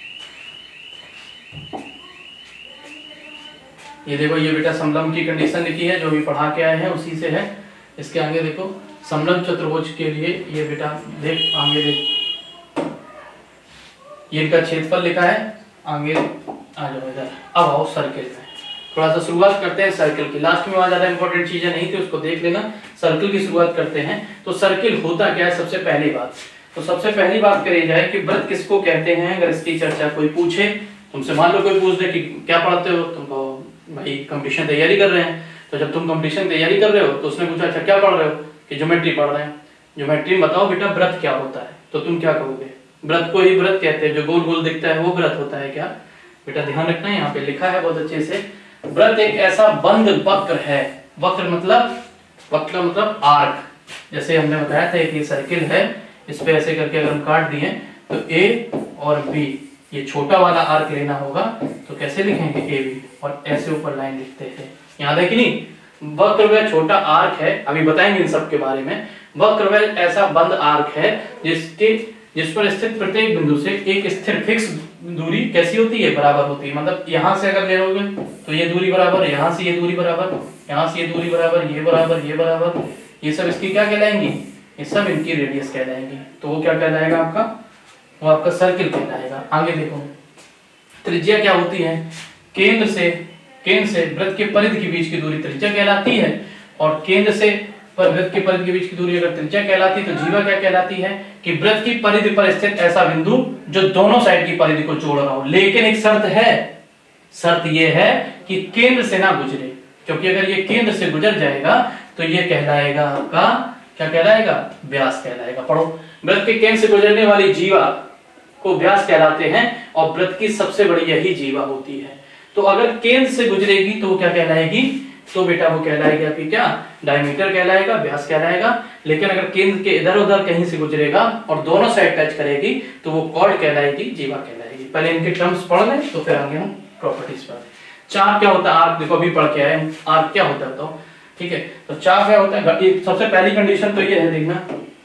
ये देखो, ये बेटा समलंब की कंडीशन लिखी है, जो भी पढ़ा के आए हैं उसी से है। इसके आगे देखो समलंब चतुर्भुज के लिए ये बेटा देख, आगे देख, ये इनका क्षेत्रफल लिखा है। आगे आ जाओ इधर, अब आओ सर्किल में। थोड़ा सा शुरुआत करते हैं सर्किल की, लास्ट में वहां ज्यादा इंपॉर्टेंट चीजें नहीं थी, उसको देख लेना। सर्किल की शुरुआत करते हैं। तो सर्किल होता क्या है, सबसे पहली बात, तो सबसे पहली बात करी जाए कि वृत्त किसको कहते हैं। अगर इसकी चर्चा कोई पूछे तुमसे, मान लो कोई पूछ दे कि क्या पढ़ते हो, तुमको भाई कंपटीशन तैयारी कर रहे हैं, तो जब तुम कंपटीशन तैयारी कर रहे हो तो उसने पूछा अच्छा क्या पढ़ रहे हो, कि ज्योमेट्री पढ़ रहे हैं। ज्योमेट्री में बताओ बेटा व्रत क्या होता है, तो तुम क्या कहोगे, व्रत को ही व्रत कहते हैं, जो गोल गोल दिखता है वो व्रत होता है क्या। बेटा ध्यान रखना है, यहाँ पे लिखा है बहुत अच्छे से, व्रत एक ऐसा बंद वक्र है। वक्र मतलब आर्क। जैसे हमने बताया था एक सर्किल है, इस पे ऐसे करके अगर हम काट दिए तो A और B, ये छोटा वाला आर्क लेना होगा, तो कैसे लिखेंगे AB, और ऐसे ऊपर लाइन लिखते हैं। याद है कि नहीं, वक्र वह छोटा आर्क है, अभी बताएंगे इन सब के बारे में। वक्र वह ऐसा बंद आर्क है जिस पर स्थित प्रत्येक बिंदु से एक स्थिर फिक्स दूरी कैसी होती है, बराबर होती है। मतलब यहां से अगर ले लोगे तो ये दूरी बराबर, यहां से ये दूरी बराबर, यहां से ये दूरी बराबर, ये बराबर, ये बराबर, ये सब इसकी क्या कहलाएंगी, ये सब इनकी रेडियस कहलाएंगी। तो वो क्या कहलाएगा आपका, वो आपका सर्किल कहलाएगा। आगे देखो त्रिज्या क्या होती है, केंद्र से वृत्त के परिधि के बीच की दूरी त्रिज्या कहलाती है, और केंद्र से वृत्त के परिधि के बीच की दूरी अगर त्रिज्या कहलाती है तो जीवा क्या कहलाती है, कि वृत्त की परिधि पर स्थित ऐसा बिंदु जो दोनों साइड की परिधि को जोड़ रहा हो। लेकिन एक शर्त है, शर्त यह है कि केंद्र से ना गुजरे, क्योंकि अगर ये केंद्र से गुजर जाएगा तो ये कहलाएगा आपका, क्या कहलाएगा, व्यास कहलाएगा। पढ़ो, वृत्त के केंद्र से गुजरने वाली जीवा को व्यास कहलाते हैं, और वृत्त की सबसे बड़ी यही जीवा होती है। तो अगर केंद्र से गुजरेगी तो क्या कहलाएगी, तो बेटा वो कहलाएगा आपकी क्या, डायमीटर कहलाएगा, व्यास कहलाएगा। लेकिन अगर केंद्र के इधर उधर कहीं से गुजरेगा और दोनों साइड टच करेगी तो वो कॉर्ड कहलाएगी, जीवा कहलाएगी। पहले इनके टर्म्स पढ़ लें तो फिर आगे हम प्रॉपर्टीज पढ़ें। चाप क्या होता है, आर्क देखो अभी पढ़ के आए, आर्क क्या होता है तो ठीक है। तो चाप क्या होता है, सबसे पहली कंडीशन तो ये है, देखना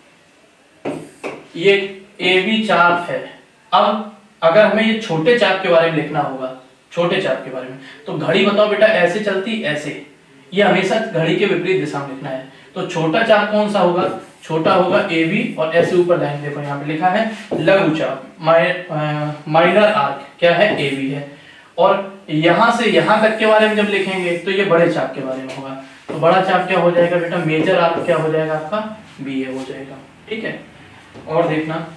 ये AB चाप है। अब अगर हमें ये छोटे चाप के बारे में लिखना होगा, छोटे चाप के बारे में, तो घड़ी बताओ बेटा ऐसे चलती, ऐसे, ये हमेशा घड़ी के विपरीत दिशा में लिखना है। तो छोटा चाप कौन सा होगा, छोटा होगा AB, और ऐसे ऊपर लाइन देखो यहाँ पे लिखा है लघु चाप, माइनर आर्क क्या है, AB है। और यहां से यहां तक के बारे में जब लिखेंगे तो ये बड़े चाप के बारे में होगा। तो बड़ा चाप क्या हो जाएगा बेटा, मेजर आर्क क्या हो जाएगा आपका, BA हो जाएगा। ठीक है, और देखना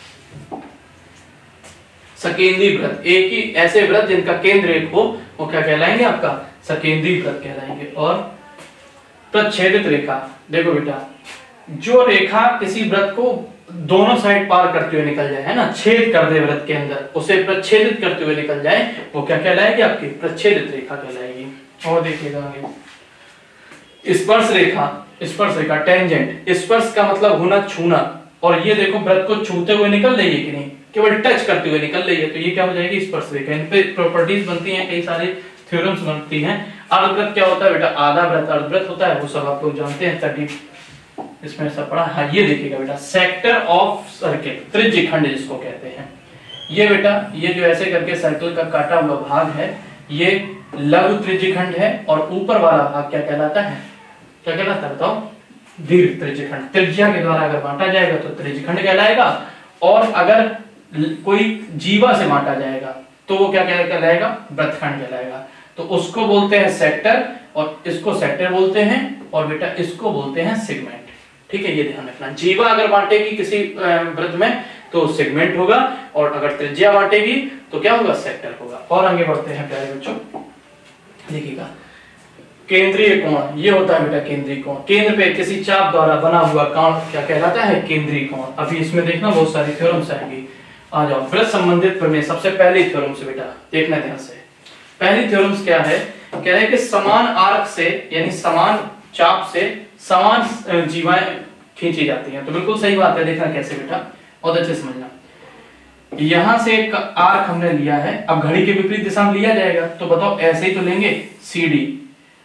सकेंद्री व्रत, एक ही ऐसे व्रत जिनका केंद्र एक हो वो क्या कहलाएंगे, आपका सकेंद्री व्रत कहलाएंगे। और प्रच्छेदित रेखा, देखो बेटा जो रेखा किसी व्रत को दोनों साइड पार करते हुए निकल जाए, है ना, छेद कर दे व्रत के अंदर, उसे प्रच्छेदित करते हुए निकल जाए, वो क्या कहलाएगी, आपकी प्रच्छेदित रेखा कहलाएगी। और देखिएगा आगे स्पर्श रेखा टेंजेंट, स्पर्श का मतलब होना, छूना, और ये देखो व्रत को छूते हुए निकल रही है कि नहीं, केवल टच करते हुए निकल रही है, तो ये क्या हो जाएगी, स्पर्श रेखा। इन पे प्रॉपर्टीज बनती हैं, कई सारे थ्योरम्स बनती हैं। अर्धवृत्त क्या होता है बेटा, आधा वृत्त अर्धवृत्त होता है, वो सब आप लोग जानते हैं, 30 इसमें सब पढ़ा। हाँ ये देखिएगा बेटा सेक्टर ऑफ सर्किल, त्रिज्यखंड जिसको कहते हैं। ये बेटा ये जो ऐसे करके सर्कल का काटा हुआ भाग है ये लघु त्रिज्यखंड है, और ऊपर वाला भाग क्या कहलाता है, क्या कहलाता है बताओ, दीर्घ त्रिज्यखंड। त्रिज्या के द्वारा अगर बांटा जाएगा तो त्रिज्यखंड कहलाएगा, और अगर कोई जीवा से बांटा जाएगा तो वो क्या कहलाएगा, वृत्तखंड कहलाएगा। तो उसको बोलते हैं सेक्टर, और इसको सेक्टर बोलते हैं, और बेटा इसको बोलते हैं सेगमेंट। ठीक है, ये ध्यान रखना, जीवा अगर बांटेगी किसी वृत्त में तो सेगमेंट होगा, और अगर त्रिज्या बांटेगी तो क्या होगा, सेक्टर होगा। और आगे बढ़ते हैं प्यारे बच्चों, देखिएगा केंद्रीय कोण, ये होता है बेटा केंद्रीय कोण। केंद्र पे किसी चाप द्वारा बना हुआ कोण क्या कहलाता है, केंद्रीय कोण। अभी इसमें देखना बहुत सारी थ्योरम्स आएंगी, आ जाओ। वृत्त संबंधित प्रमेय, सबसे पहली थ्योरम से बेटा देखना ध्यान से। पहली थ्योरम्स क्या है, कह रहे हैं कि समान आर्क से यानी समान चाप से समान जीवाएं खींची जाती हैं। तो बिल्कुल सही बात है, देखना कैसे बेटा, बहुत अच्छे समझना। यहां से एक आर्क हमने लिया है, अब घड़ी के विपरीत दिशा में लिया जाएगा, तो बताओ ऐसे ही तो लेंगे CD,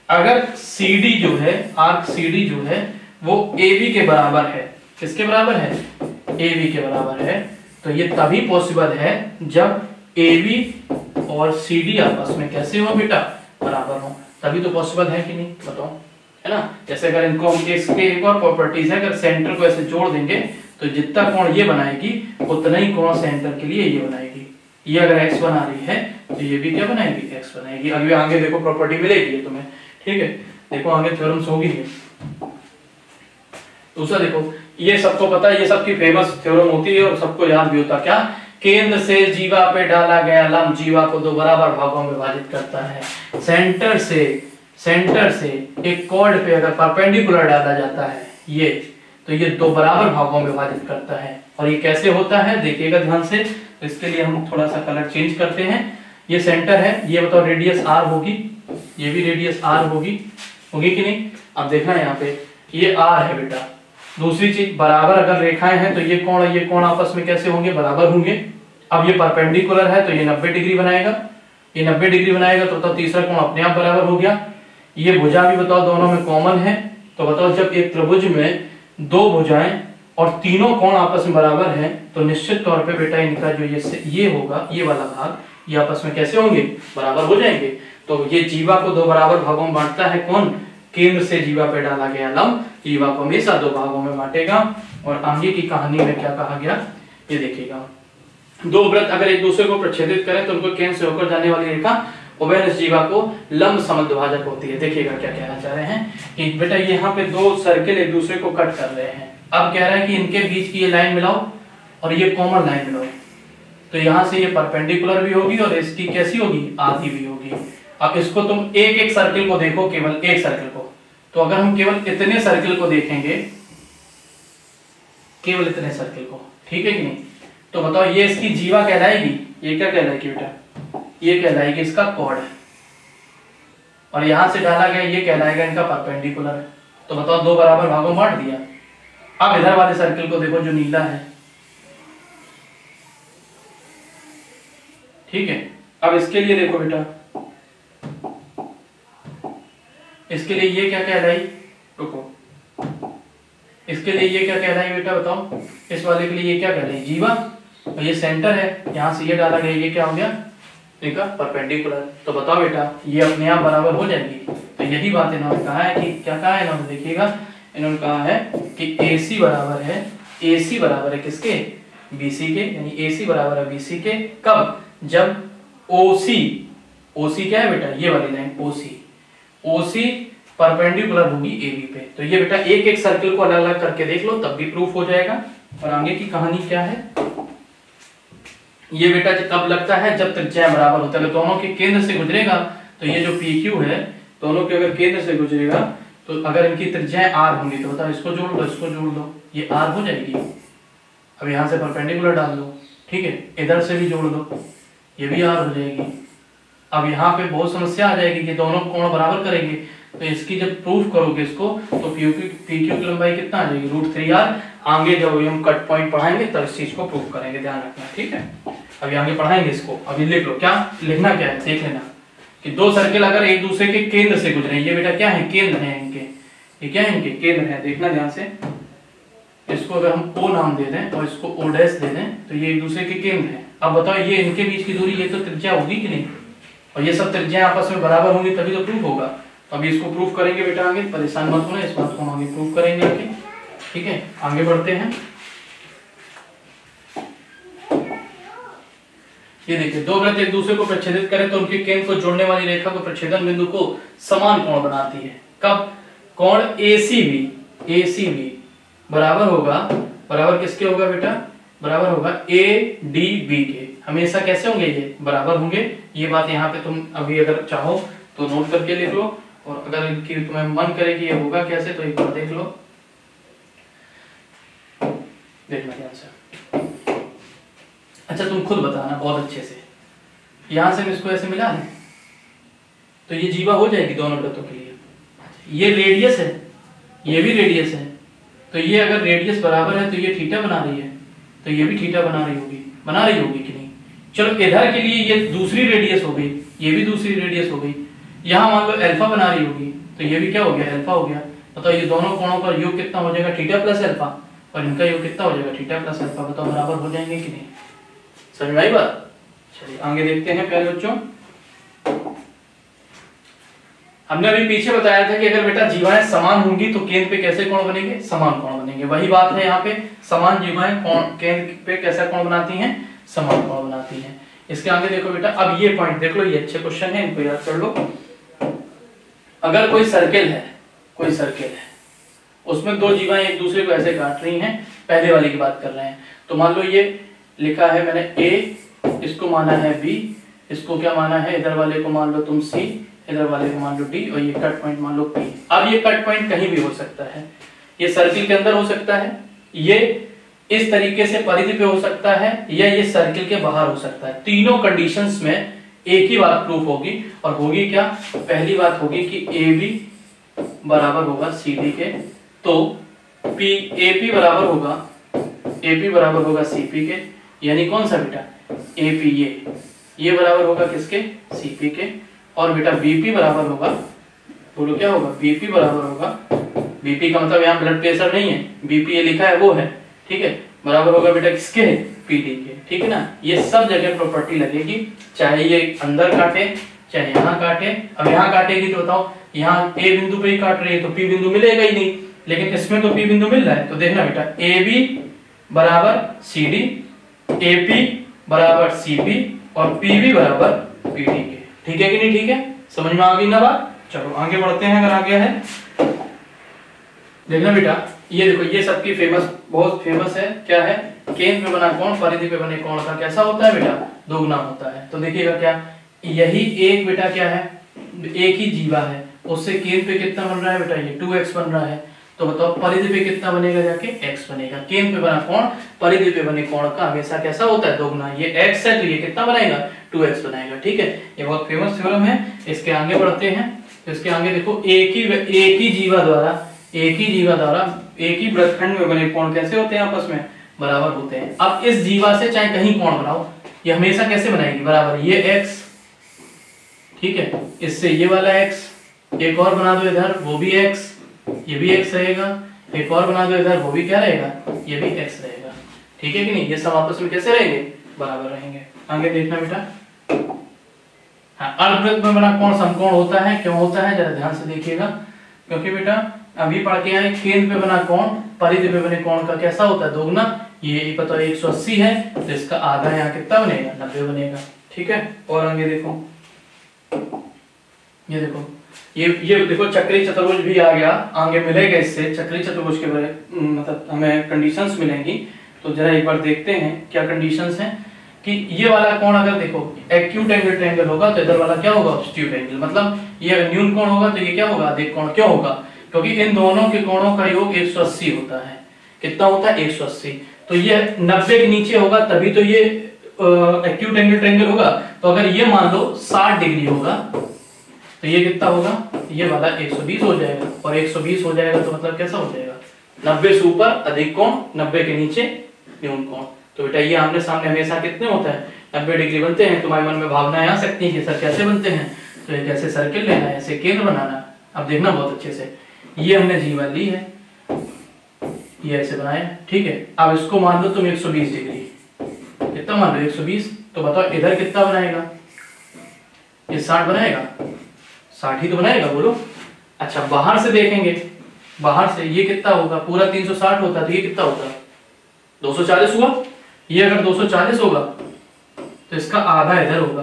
अगर CD जो है, आर्क CD जो है वो AB के बराबर है, किसके बराबर है? AB के बराबर है। तो ये तभी पॉसिबल है जब AB और CD आपस में कैसे हो बेटा? बराबर हो, तभी तो पॉसिबल है कि नहीं? बताओ, है ना? जैसे अगर इनको हम इसके एक और प्रॉपर्टीज है, अगर सेंटर को ऐसे जोड़ देंगे तो जितना कोण ये बनाएगी उतना ही कोण सेंटर के लिए ये बनाएगी। ये अगर x बना रही है तो ये भी क्या बनाएगी? x बनाएगी। अभी आगे देखो प्रॉपर्टी मिलेगी तुम्हें, ठीक है? देखो आगे थ्योरम्स होगी ये। दूसरा देखो, ये सबको पता है, ये सबकी फेमस थ्योरम होती है और सबको याद भी होता। क्या? केंद्र से जीवा पे डाला गया लंब जीवा को दो बराबर भागों में विभाजित करता है। सेंटर से एक कॉर्ड पे अगर परपेंडिकुलर डाला जाता है ये, तो ये दो बराबर भागों में विभाजित करता है। और ये कैसे होता है देखिएगा ध्यान से। तो इसके लिए हम थोड़ा सा कलर चेंज करते हैं। ये सेंटर है, ये बताओ रेडियस r होगी, ये भी रेडियस r होगी कि नहीं? अब देखना यहाँ पे ये r है बेटा। दूसरी चीज, बराबर अगर रेखाएं हैं तो ये कोण आपस में कैसे होंगे? बराबर होंगे। अब ये परपेंडिकुलर है तो ये 90 डिग्री बनाएगा, ये 90 डिग्री बनाएगा तो तीसरा कोण अपने आप बराबर हो गया। ये भुजा भी बताओ दोनों में कॉमन है, तो बताओ जब एक त्रिभुज में दो भुजाएं और तीनों कोण आपस में बराबर हैं तो निश्चित तौर पे बेटा इनका जो ये होगा, ये वाला भाग, ये आपस में कैसे होंगे? बराबर हो जाएंगे। तो ये जीवा को दो बराबर भागों में बांटता है कौन? केंद्र से जीवा पे डाला गया लंब जीवा को हमेशा दो भागों में बांटेगा। और आगे की कहानी में क्या कहा गया ये देखिएगा। दो वृत्त अगर एक दूसरे को प्रच्छेदित करें तो उनको केंद्र से होकर जाने वाली रेखा उभयनिष्ठ जीवा को लंब समद्विभाजक होती है। देखिएगा क्या कहना चाह रहे हैं कि बेटा यहाँ पे दो सर्किल एक दूसरे को कट कर रहे हैं। अब कह रहा है कि इनके बीच की ये लाइन मिलाओ और ये कॉमन लाइन मिलाओ, तो यहां से ये परपेंडिकुलर भी होगी और इसकी कैसी होगी? आधी भी होगी। अब इसको तुम एक एक सर्किल को देखो, केवल एक सर्किल को। तो अगर हम केवल इतने सर्किल को देखेंगे, केवल इतने सर्किल को, ठीक है कि नहीं? तो बताओ ये इसकी जीवा कहलाएगी, ये क्या कहलाएगी बेटा? ये कहलाएगी इसका कॉर्ड। और यहां से डाला गया ये कहलाएगा इनका परपेंडिकुलर। तो बताओ दो बराबर भागों में बांट दिया। अब इधर वाले सर्किल को देखो जो नीला है, ठीक है? अब इसके लिए देखो बेटा, इसके लिए ये क्या कहलाई? रुको, इसके लिए ये क्या कहलाई बेटा बताओ? इस वाले के लिए ये क्या कहलाई? जीवा। और ये सेंटर है, यहां से ये डाला गया, ये क्या हो गया? देखा, परपेंडिकुलर। तो बताओ बेटा ये अपने आप बराबर हो जाएगी। तो यही बात इन्होंने कहा है कि क्या कहा है इन्होंने? देखिएगा, इन्होंने कहा है कि AC बराबर है किसके? BC के, यानी AC बराबर है BC के। कब? जब OC क्या है बेटा? ये वाली लाइन OC परपेंडिकुलर होगी AB पे। तो ये बेटा एक एक सर्किल को अलग अलग करके देख लो, तब भी प्रूफ हो जाएगा। और आगे की कहानी क्या है ये बेटा? कब लगता है? जब त्रिज्या बराबर होता है, दोनों के केंद्र से गुजरेगा। तो ये जो PQ है दोनों के अगर केंद्र से गुजरेगा तो अगर इनकी त्रिज्याएं R होंगी तो बताओ इसको जोड़ लो, इसको जोड़ लो, ये R हो जाएगी। अब यहाँ से परपेंडिकुलर डाल दो, ठीक है? इधर से भी जोड़ दो, ये भी R हो जाएगी। अब यहाँ पे बहुत समस्या आ जाएगी कि दोनों कोण बराबर करेंगे, तो इसकी जब प्रूफ करोगे इसको तो PQ की लंबाई कितना आ जाएगी? √3R। आगे जब हम कट पॉइंट पढ़ाएंगे तब इस चीज को प्रूफ करेंगे, ध्यान रखना, ठीक है? अभी आगे पढ़ाएंगे इसको। अभी लिख लो, क्या लिखना क्या है देख लेना कि दो सर्किल अगर एक दूसरे के केंद्र से गुजरे, ये बेटा क्या है? केंद्र है इनके, ये क्या है? इनके केंद्र है। देखना ध्यान से, इसको अगर हम O नाम दे दें और इसको O' दे दें तो ये एक दूसरे के केंद्र है। अब बताओ ये इनके बीच की दूरी, ये तो त्रिज्या होगी कि नहीं? और ये सब त्रिज्या आपस में बराबर होंगी तभी तो प्रूफ होगा। तो अभी इसको प्रूफ करेंगे बेटा, आगे परेशान मत होना, इस बात को हम आगे प्रूफ करेंगे आगे, ठीक है? आगे बढ़ते हैं। ये देखिए, दो वृत्त एक दूसरे को प्रच्छेदित करें तो उनके केंद्र को जोड़ने वाली रेखा को प्रच्छेदन बिंदु को समान कोण बनाती है। कब? कोण ACB बराबर होगा, बराबर किसके होगा बेटा? बराबर होगा ADB के। हमेशा कैसे होंगे? ये बराबर होंगे। ये बात यहाँ पे तुम अभी अगर चाहो तो नोट करके लिख लो, और अगर इनकी तुम्हें मन करे कि ये होगा कैसे तो एक बार देख लो, देखना ध्यान से। अच्छा तुम खुद बताना बहुत अच्छे से। यहां से हम इसको ऐसे मिला दें तो ये जीवा हो जाएगी दोनों वृत्तों के लिए। ये रेडियस है, ये भी रेडियस है, तो ये अगर रेडियस बराबर है तो ये थीटा बना रही है, तो ये भी थीटा बना रही होगी कि नहीं? चलो इधर के लिए ये दूसरी रेडियस हो गई, ये भी दूसरी रेडियस हो गई, यहाँ मान लो अल्फा बना रही होगी, तो ये भी क्या हो गया, अल्फा हो गया। बताओ ये दोनों कोणों का योग कितना हो जाएगा, थीटा प्लस अल्फा, और इनका योग कितना हो जाएगा, थीटा प्लस अल्फा। बताओ बराबर हो जाएंगे कि नहीं, समझ में आई बात। चलिए आगे देखते हैं प्यारे बच्चों। हमने अभी पीछे बताया था कि अगर बेटा जीवाएं समान होंगी तो केंद्र पे कैसे कोण बनेंगे, समान कोण बनेंगे। वही बात है यहाँ पे, समान जीवाएं केंद्र पे कैसा कोण बनाती हैं, समान कोण बनाती हैं। इसके आगे देखो बेटा, अब ये पॉइंट देख लो, ये अच्छे क्वेश्चन है, इनको याद कर लो। अगर कोई सर्किल है, कोई सर्किल है, उसमें दो जीवाएं एक दूसरे को ऐसे काट रही हैं, पहले वाली की बात कर रहे हैं, तो मान लो ये लिखा है मैंने ए, इसको माना है बी, इसको क्या माना है, इधर वाले को मान लो तुम सी, इधर वाले को मान लो डी, और ये कट पॉइंट मान लो पी। अब ये कट पॉइंट कहीं भी हो सकता है, ये सर्किल के अंदर हो सकता है, ये इस तरीके से परिधि पे हो सकता है, या ये सर्किल के बाहर हो सकता है। तीनों कंडीशंस में एक ही बात प्रूफ होगी, और होगी क्या, पहली बात होगी कि ए बी बराबर होगा सी डी के, तो पी ए पी बराबर होगा, ए पी बराबर होगा सी पी के, यानी कौन सा बेटा, ए पी ये बराबर होगा किसके, सी पी के, और बेटा बीपी बराबर होगा, बोलो क्या होगा, बीपी बराबर होगा, बीपी का मतलब यहाँ ब्लड प्रेशर नहीं है, बीपी ये लिखा है वो है, ठीक है, बराबर होगा बेटा किसके, पीडी के, ठीक है ना। ये सब जगह प्रॉपर्टी लगेगी, चाहे ये अंदर काटे चाहे यहाँ काटे। अब यहाँ काटेगी तो बताओ, यहाँ ए बिंदु पे ही काट रही है तो पी बिंदु मिलेगा ही नहीं, लेकिन इसमें तो पी बिंदु मिल रहा है, तो देखना बेटा ए बी बराबर सी डी, ए पी बराबर सी पी, और पी बी बराबर पी डी के, ठीक है कि नहीं, ठीक है, समझ में आ गई ना बात। चलो आगे बढ़ते हैं, अगर आ गया है देखना बेटा, ये देखो ये सबकी फेमस, बहुत फेमस है, क्या है, केंद्र पे बना कोण परिधि पे बने कोण का कैसा होता है बेटा, दोगुना होता है। तो देखिएगा क्या, यही एक बेटा क्या है, एक ही जीवा है, उससे केंद्र पे कितना बन रहा है बेटा, ये 2x बन रहा है, तो बताओ परिधि पे कितना बनेगा, जाके x बनेगा। केंद्र पे बना कोण परिधि पे बने कोण का हमेशा कैसा होता है, दोगुना। ये x है तो ये कितना बनाएगा, 2x बनाएगा, ठीक है, ये बहुत फेमस थ्योरम है। इसके आगे बढ़ते हैं, तो इसके आगे देखो, एक ही जीवा द्वारा एक ही वृत्तखंड में बने कोण कैसे होते हैं, आपस में बराबर होते हैं। अब इस जीवा से चाहे कहीं कोण बनाओ, ये हमेशा कैसे बनाएगी, बराबर, ये x, ठीक है, इससे ये वाला x, एक और बना दो इधर, वो भी x, ये भी x रहेगा, एक और बना दो इधर, वो भी क्या रहेगा, ये भी x रहेगा, ठीक है कि नहीं। ये सब आपस में कैसे रहेंगे, बराबर रहेंगे। आगे देखना बेटा, हाँ, अर्धवृत्त में बना कोण समकोण होता है, क्यों होता है, जरा ध्यान से देखिएगा, क्योंकि बेटा अभी पढ़ के आए, केंद्र पे बना कोण परिधि पे बने कोण का कैसा होता है, दोगुना। ये पता 180 है, तो इसका आधा यहाँ कितना बनेगा, 90 बनेगा, ठीक है। और आगे देखो, ये देखो, ये देखो चक्री चतुर्भुज भी आ गया, आगे मिलेगा इससे चक्री चतुर्भुज के बारे, मतलब हमें कंडीशंस मिलेंगी। तो जरा एक बार देखते हैं क्या कंडीशंस हैं, कि ये वाला कोण अगर देखो एक्यूट एंगल ट्रायंगल होगा, तो इधर वाला क्या होगा, ऑब्स्ट्यूट एंगल, मतलब ये न्यून कोण होगा तो ये क्या होगा, अधिक कोण। क्यों होगा, क्योंकि इन दोनों के कोणों का योग 180 होता है। कितना होता है, 180। तो ये 90 के नीचे होगा तभी तो ये एक्यूट एंगल ट्रायंगल होगा। तो अगर ये मान लो 60 डिग्री होगा, तो ये कितना होगा, ये वाला 120 हो जाएगा, और 120 हो जाएगा तो मतलब कैसा हो जाएगा, 90 से ऊपर अधिक कोण, 90 के नीचे न्यून कोण। तो बेटा ये आमने सामने हमेशा कितने होता है, 90 डिग्री बनते हैं। तुम्हारे मन में भावनाएं आ सकती हैं कि सर कैसे बनते हैं, तो एक ऐसे सर्किल लेना है, ऐसे केंद्र बनाना। अब देखना बहुत अच्छे से, ये हमने जीवा ली है, ये ऐसे बनाया, ठीक है। अब इसको मान लो तुम 120 डिग्री, कितना मान लो 120, तो बताओ इधर कितना बनाएगा, ये 60 बनाएगा, 60 ही तो बनाएगा, बोलो। अच्छा बाहर से देखेंगे, बाहर से ये कितना होगा, पूरा 360 होता, तो ये कितना होता, 240 हुआ। ये अगर 240 होगा तो इसका आधा इधर होगा,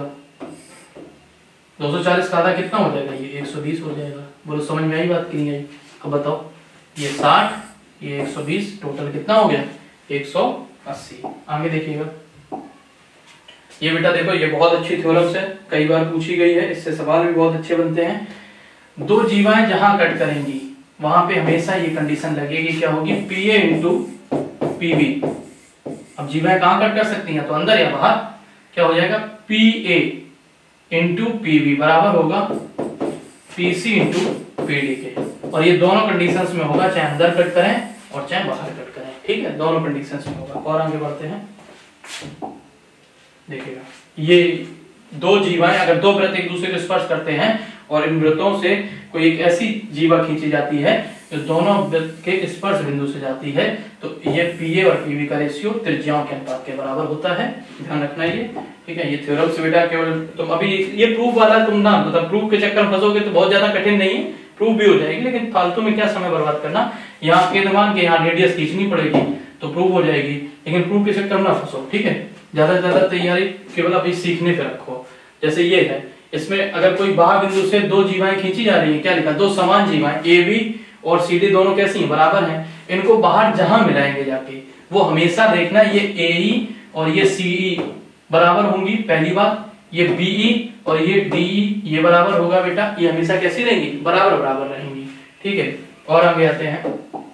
240 का आधा कितना हो जाएगा, ये 120 हो जाएगा। बोलो समझ में आई बात कि नहीं आई। अब बताओ, ये 60, ये 120, टोटल कितना हो गया, 180। आगे देखिएगा, ये बेटा देखो, ये बहुत अच्छी थ्योरम्स है, कई बार पूछी गई है, इससे सवाल भी बहुत अच्छे बनते हैं। दो जीवाएं जहां कट करेंगी वहां पे हमेशा ये कंडीशन लगेगी, क्या होगी, PA इंटू PB। अब जीवाएं कहां कट कर सकती हैं, तो अंदर या बाहर, क्या हो जाएगा, PA इंटू PB बराबर होगा PC इंटू PD के। और ये दोनों कंडीशंस में होगा, चाहे अंदर कट करें और चाहे बाहर कट करें, ठीक है, दोनों कंडीशंस में होगा। और आगे बढ़ते हैं, देखिएगा, ये दो जीवाएं अगर दो वृत्त एक दूसरे को स्पर्श करते हैं और इन वृत्तों से कोई एक ऐसी जीवा खींची जाती है जो दोनों वृत्त के स्पर्श बिंदु से जाती है, तो ये पीए और पीवी का रेशियो त्रिज्याओं के अनुपात के बराबर होता है। ध्यान रखना ये, ठीक है। ये थ्योरम से बेटा केवल तुम अभी ये प्रूफ वाला तुम ना मतलब प्रूफ के चक्कर में फंसोगे तो बहुत ज्यादा कठिन नहीं है, प्रूफ भी हो जाएगी, लेकिन फालतू में क्या समय बर्बाद करना। यहाँ केंद्र मान के यहाँ रेडियस खींचनी पड़ेगी तो प्रूफ हो जाएगी, लेकिन प्रूफ के चक्कर में ना फंसो, ठीक है। ज्यादा से ज्यादा तैयारी केवल अभी सीखने पे रखो। जैसे ये है, इसमें अगर कोई बाह्य बिंदु से दो जीवाएं खींची जा रही है, क्या लिखा, दो समान जीवाएं ए बी और सी डी दोनों कैसी हैं, बराबर हैं। इनको बाहर जहां मिलाएंगे जाके वो हमेशा देखना ये ए ई और ये सी ई बराबर होंगी, पहली बात। ये बी ई और ये डी ई ये बराबर होगा बेटा, ये हमेशा कैसी रहेंगी, बराबर बराबर रहेंगी, ठीक है। और आगे आते हैं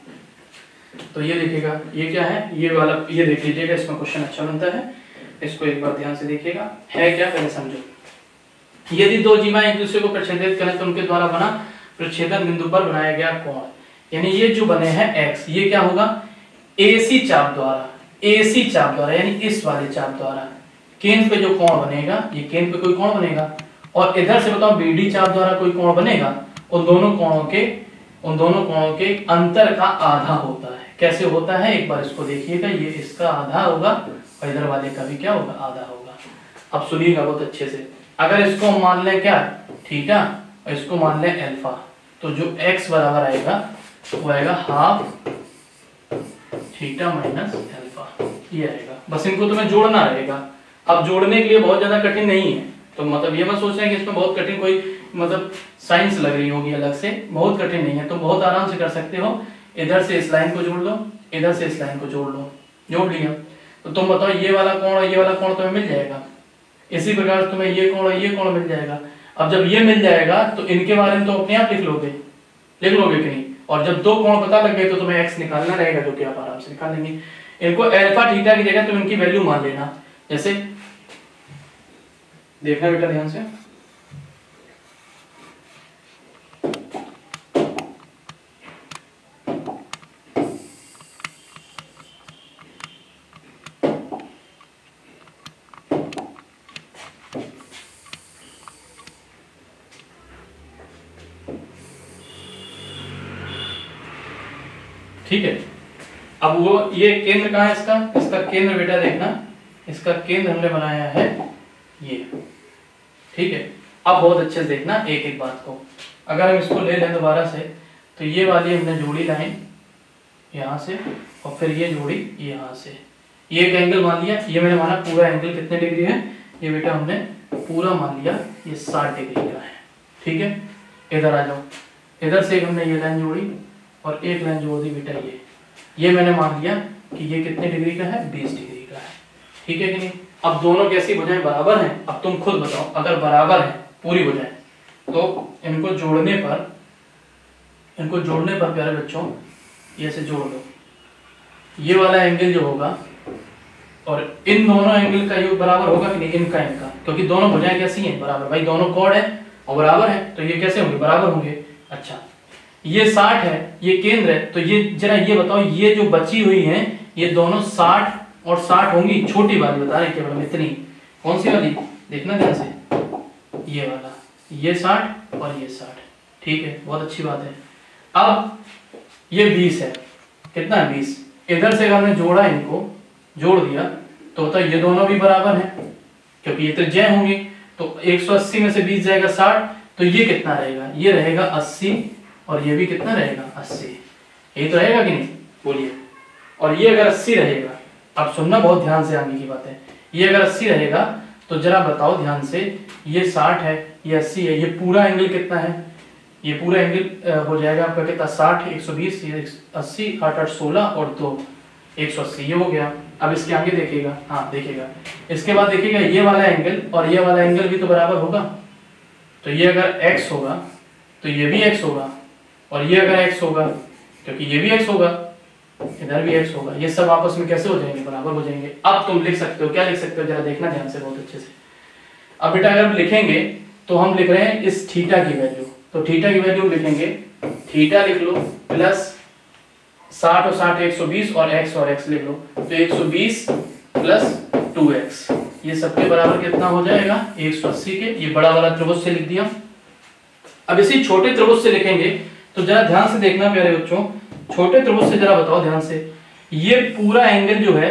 तो ये देखिएगा, ये क्या है, ये वाला ये देख लीजिएगा, इसमें क्वेश्चन अच्छा बनता है, इसको एक बार ध्यान से देखिएगा। है क्या, पहले समझो। यदि दो जीवाएं एक दूसरे को प्रच्छेदित करें तो उनके द्वारा बना प्रच्छेदन बिंदु पर बनाया गया कोण, यानी ये जो बने हैं एक्स, ये क्या होगा, एसी चाप द्वारा, एसी चाप द्वारा यानी इस वाले चाप द्वारा केंद्र पे जो कोण बनेगा, ये केंद्र पे कोई कोण बनेगा, और इधर से बताओ बीडी चाप द्वारा कोई कोण बनेगा, उन दोनों कोणों के अंतर का आधा होता है। कैसे होता है, एक बार इसको देखिएगा, ये इसका आधा होगा और इधर वाले का भी क्या होगा, आधा होगा। अब सुनिएगा बहुत अच्छे से, अगर इसको मान लें क्या, थीटा, और इसको मान लें अल्फा, तो जो x बराबर आएगा वो आएगा हाफ थीटा माइनस अल्फा, ये आएगा। बस इनको तुम्हें जोड़ना रहेगा। अब जोड़ने के लिए बहुत ज्यादा कठिन नहीं है, तो मतलब ये मत सोच रहे हैं कि इसमें बहुत कठिन कोई मतलब साइंस लग रही होगी अलग से, बहुत कठिन नहीं है, तो बहुत आराम से कर सकते हो। इधर से इस लाइन को जोड़ लो, इधर से इस लाइन को जोड़ लो, जोड़ लिया तो तुम बताओ ये वाला कोण और ये वाला कोण तुम्हें मिल जाएगा। इसी प्रकार तुम्हें ये कोण और ये कोण मिल जाएगा। अब जब ये मिल जाएगा तो इनके बारे में तो अपने आप लिख लोगे कि नहीं, और जब दो कोण पता लग गए तो तुम्हें x निकालना रहेगा, जो कि आप आराम से निकाल लेंगे। इनको अल्फा थीटा की जगह तुम इनकी वैल्यू मान लेना। जैसे देखना बेटा ध्यान से, ठीक है। अब वो ये केंद्र कहाँ है इसका केंद्र बेटा देखना, इसका केंद्र हमने बनाया है ये, ठीक है। अब बहुत अच्छे से देखना एक एक बात को। अगर हम इसको ले लें दोबारा से, तो ये वाली हमने जोड़ी लाइन यहाँ से और फिर ये जोड़ी यहाँ से, ये एक एंगल मान लिया, ये मैंने माना पूरा एंगल कितने डिग्री है, ये बेटा हमने पूरा मान लिया ये 60 डिग्री का है, ठीक है। इधर आ जाओ, इधर से हमने ये लाइन जोड़ी और एक लाइन जोड़ दी बेटा ये मैंने मान लिया कि ये कितने डिग्री का है, 20 डिग्री का है, ठीक है कि नहीं। अब दोनों कैसी भुजाएं बराबर हैं, अब तुम खुद बताओ, अगर बराबर है पूरी भुजाएं तो इनको जोड़ने पर प्यारे बच्चों ये से जोड़ दो, ये वाला एंगल जो होगा और इन दोनों एंगल का योग बराबर होगा कि नहीं, इनका, क्योंकि दोनों भुजाएं कैसी हैं, बराबर। भाई दोनों कोण है और बराबर है तो ये कैसे होंगे, बराबर होंगे। अच्छा, ये 60 है, ये केंद्र है, तो ये जरा ये बताओ, ये जो बची हुई हैं ये दोनों 60 और 60 होंगी। छोटी वाली बता रहे केवल इतनी, कौन सी वाली देखना ध्यान से, ये वाला, ये 60 और ये 60, ठीक है, बहुत अच्छी बात है। अब ये 20 है, कितना है 20, इधर से अगर हमने जोड़ा, इनको जोड़ दिया तो होता है ये दोनों भी बराबर हैं क्योंकि ये त्रिज्या होंगी, तो 180 में से 20 जाएगा 60, तो ये कितना रहेगा, ये रहेगा 80 और ये भी कितना रहेगा 80, यही तो रहेगा कि नहीं, बोलिए। और ये अगर 80 रहेगा, अब सुनना बहुत ध्यान से, आगे की बात है, ये अगर 80 रहेगा तो जरा बताओ ध्यान से, ये 60 है, ये 80 है, ये पूरा एंगल कितना है, ये पूरा एंगल हो जाएगा आपका कितना, 60 120, ये 80 8 8 16 और 2 180, ये हो गया। अब इसके आगे देखिएगा, हाँ देखिएगा, इसके बाद देखिएगा ये वाला एंगल और ये वाला एंगल भी तो बराबर होगा, तो ये अगर x होगा तो ये भी x होगा, और ये अगर x होगा क्योंकि ये भी x होगा, इधर भी x होगा, ये सब आपस में कैसे हो जाएंगे, बराबर हो जाएंगे। अब तुम लिख सकते हो, क्या लिख सकते हो, जरा देखना ध्यान से बहुत अच्छे से। अब बेटा अगर लिखेंगे तो हम लिख रहे हैं इस थीटा की वैल्यू, तो थीटा की वैल्यू लिखेंगे, थीटा लिख लो प्लस 60 और 60 120 और x लिख लो, तो 120 प्लस 2x, ये सबके बराबर कितना हो जाएगा 180 के, ये बड़ा वाला त्रिभुज से लिख दिया, अब इसी छोटे त्रिभुज से लिखेंगे तो जरा ध्यान से देखना प्यारे बच्चों, छोटे त्रिभुज से जरा बताओ ध्यान से, ये पूरा एंगल जो है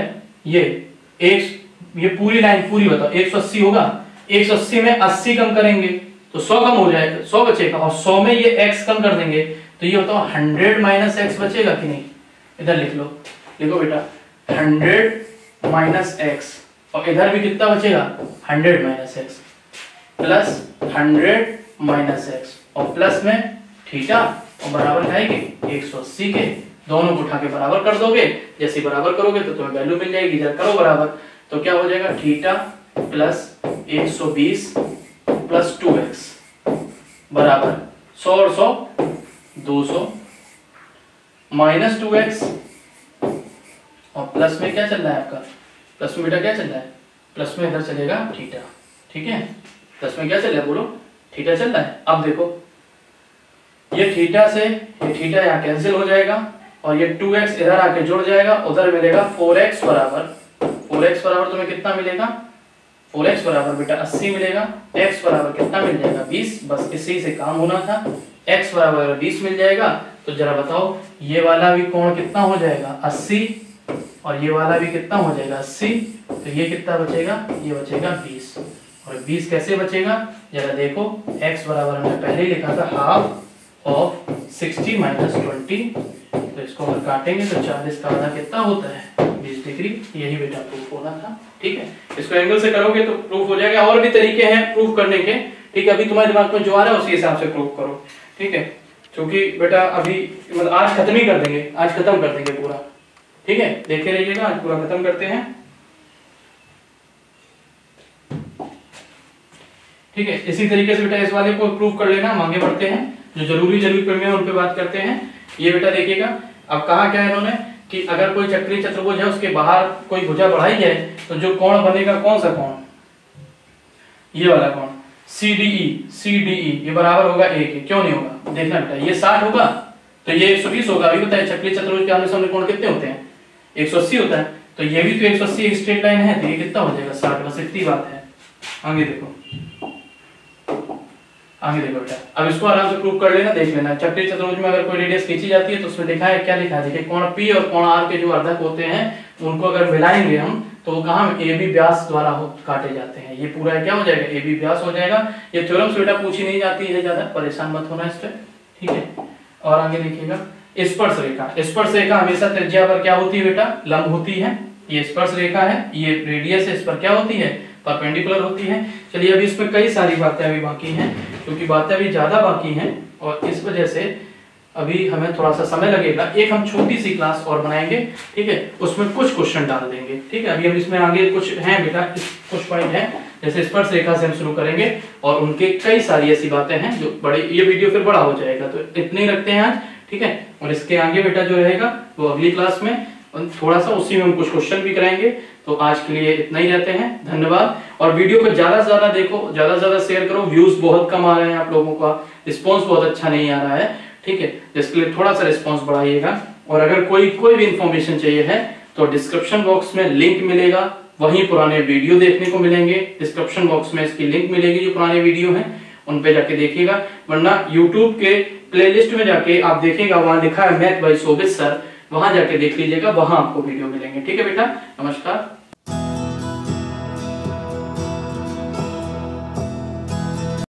ये पूरी लाइन पूरी बताओ 180 होगा, 180 में 80 कम करेंगे तो 100 कम हो जाएगा, 100 बचेगा, और 100 में ये x कम कर देंगे तो ये बताओ 100 माइनस x बचेगा कि नहीं। इधर लिख लो, लिखो बेटा 100 माइनस x, और इधर भी कितना बचेगा 100 minus x plus 100 minus x, और प्लस में थीटा और बराबर आएगी 180 के, दोनों को उठा के बराबर कर दोगे, जैसे बराबर करोगे तो तुम्हें वैल्यू मिल जाएगी। इधर करो बराबर तो क्या हो जाएगा थीटा प्लस 120 प्लस 2x बराबर 100 और 100 200 माइनस 2x, और प्लस में क्या चल रहा है आपका, प्लस में बेटा क्या चल रहा है, प्लस में इधर चलेगा थीटा, ठीक है, प्लस में क्या चल रहा है बोलो, थीटा चल रहा है। अब देखो ये थीटा से ये थीटा यहाँ कैंसिल हो जाएगा, और ये 2x इधर आके जुड़ जाएगा, उधर मिलेगा 4x बराबर, 4x बराबर तुम्हें कितना मिलेगा, 4x बराबर बेटा 80 मिलेगा, x बराबर कितना मिल जाएगा 20, बस इसी से काम होना था, x बराबर 20 मिल जाएगा। तो जरा बताओ ये वाला भी कोण कितना हो जाएगा 80, और ये वाला भी कितना हो जाएगा 80, तो ये कितना बचेगा, ये बचेगा 20, और 20 कैसे बचेगा जरा देखो, x बराबर हमने पहले ही लिखा था हाफ ऑफ 60 माइनस 20, तो इसको अगर काटेंगे तो 40 का आधा कितना होता है 20 डिग्री, यही बेटा प्रूफ होना था, ठीक है। इसको एंगल से करोगे तो प्रूफ हो जाएगा, और भी तरीके हैं प्रूफ करने के, ठीक है, अभी तुम्हारे दिमाग में जो आ रहा है उसी हिसाब से प्रूफ करो, ठीक है, क्योंकि बेटा अभी मतलब आज खत्म ही कर देंगे, आज खत्म कर देंगे पूरा, ठीक है, देखे रहिएगा, आज पूरा खत्म करते हैं, ठीक है। इसी तरीके से बेटा इस वाले को प्रूफ कर लेना, हम आगे बढ़ते हैं, जो जरूरी करने हैं उन पे बात करते हैं। ये बेटा देखिएगा, अब कहा क्या है इन्होंने कि अगर कोई चक्रीय चतुर्भुज है उसके बाहर कोई भुजा बढ़ाई है तो जो कोण बनेगा कौन सा कोण, ये वाला कोण CDE ये बराबर होगा a के, क्यों नहीं होगा देखना बेटा, ये 60 होगा तो ये 120 होगा, अभी बताइए चक्रीय चतुर्भुज के आमने सामने कोण कितने होते हैं 180 होता है, तो ये भी तो 180 एक स्ट्रेट लाइन है, तो ये कितना हो जाएगा 60, बस इतनी बात है। आगे देखो बेटा, अब इसको आराम से प्रूव कर लेना, देख लेना, चक्रीय चतुर्भुज में अगर कोई रेडियस खींची जाती है तो उसमें लिखा है क्या लिखा है, देखिए कोण P और कोण R के जो अर्धक होते हैं उनको अगर मिलाएंगे हम तो वो कहाँ AB व्यास द्वारा काटे जाते हैं, ये पूरा क्या हो जाएगा AB व्यास हो जाएगा। ये थ्योरम से बेटा पूछी नहीं जाती है, ज्यादा परेशान मत होना इस पर, ठीक है। और आगे देखिएगा स्पर्श रेखा, स्पर्श रेखा हमेशा त्रिज्या पर क्या होती है बेटा, लंब होती है, ये स्पर्श रेखा है, ये रेडियस है, इस पर क्या होती है परपेंडिकुलर होती है। चलिए अभी इसमें कई सारी बातें अभी बाकी हैं, क्योंकि बातें अभी ज्यादा बाकी हैं और इस वजह से अभी हमें थोड़ा सा समय लगेगा, एक हम छोटी सी क्लास और बनाएंगे, ठीक है, उसमें कुछ क्वेश्चन डाल देंगे, ठीक है। अभी हम इसमें आगे कुछ हैं बेटा, कुछ पॉइंट हैं, जैसे स्पर्श रेखा से हम शुरू करेंगे और उनके कई सारी ऐसी बातें हैं जो बड़े, ये वीडियो फिर बड़ा हो जाएगा, तो इतने ही रखते हैं आज, ठीक है। और इसके आगे बेटा जो रहेगा वो अगली क्लास में थोड़ा सा उसी में हम कुछ क्वेश्चन भी कराएंगे। तो आज के लिए इतना ही रहते हैं, धन्यवाद। और वीडियो को ज्यादा से ज्यादा देखो, ज्यादा से ज्यादा शेयर करो, व्यूज बहुत कम आ रहे हैं आप लोगों का, रिस्पॉन्स बहुत अच्छा नहीं आ रहा है, ठीक है, जिसके लिए थोड़ा सा रिस्पॉन्स बढ़ाइएगा। और अगर कोई भी इंफॉर्मेशन चाहिए है तो डिस्क्रिप्शन बॉक्स में लिंक मिलेगा, वहीं पुराने वीडियो देखने को मिलेंगे, डिस्क्रिप्शन बॉक्स में इसकी लिंक मिलेगी, जो पुराने वीडियो हैं उन पे जाके देखिएगा, वरना यूट्यूब के प्लेलिस्ट में जाके आप देखिएगा, वहां लिखा है मैथ बाय शोभित सर, वहां जाके देख लीजिएगा, वहां आपको वीडियो मिलेंगे, ठीक है बेटा। नमस्कार।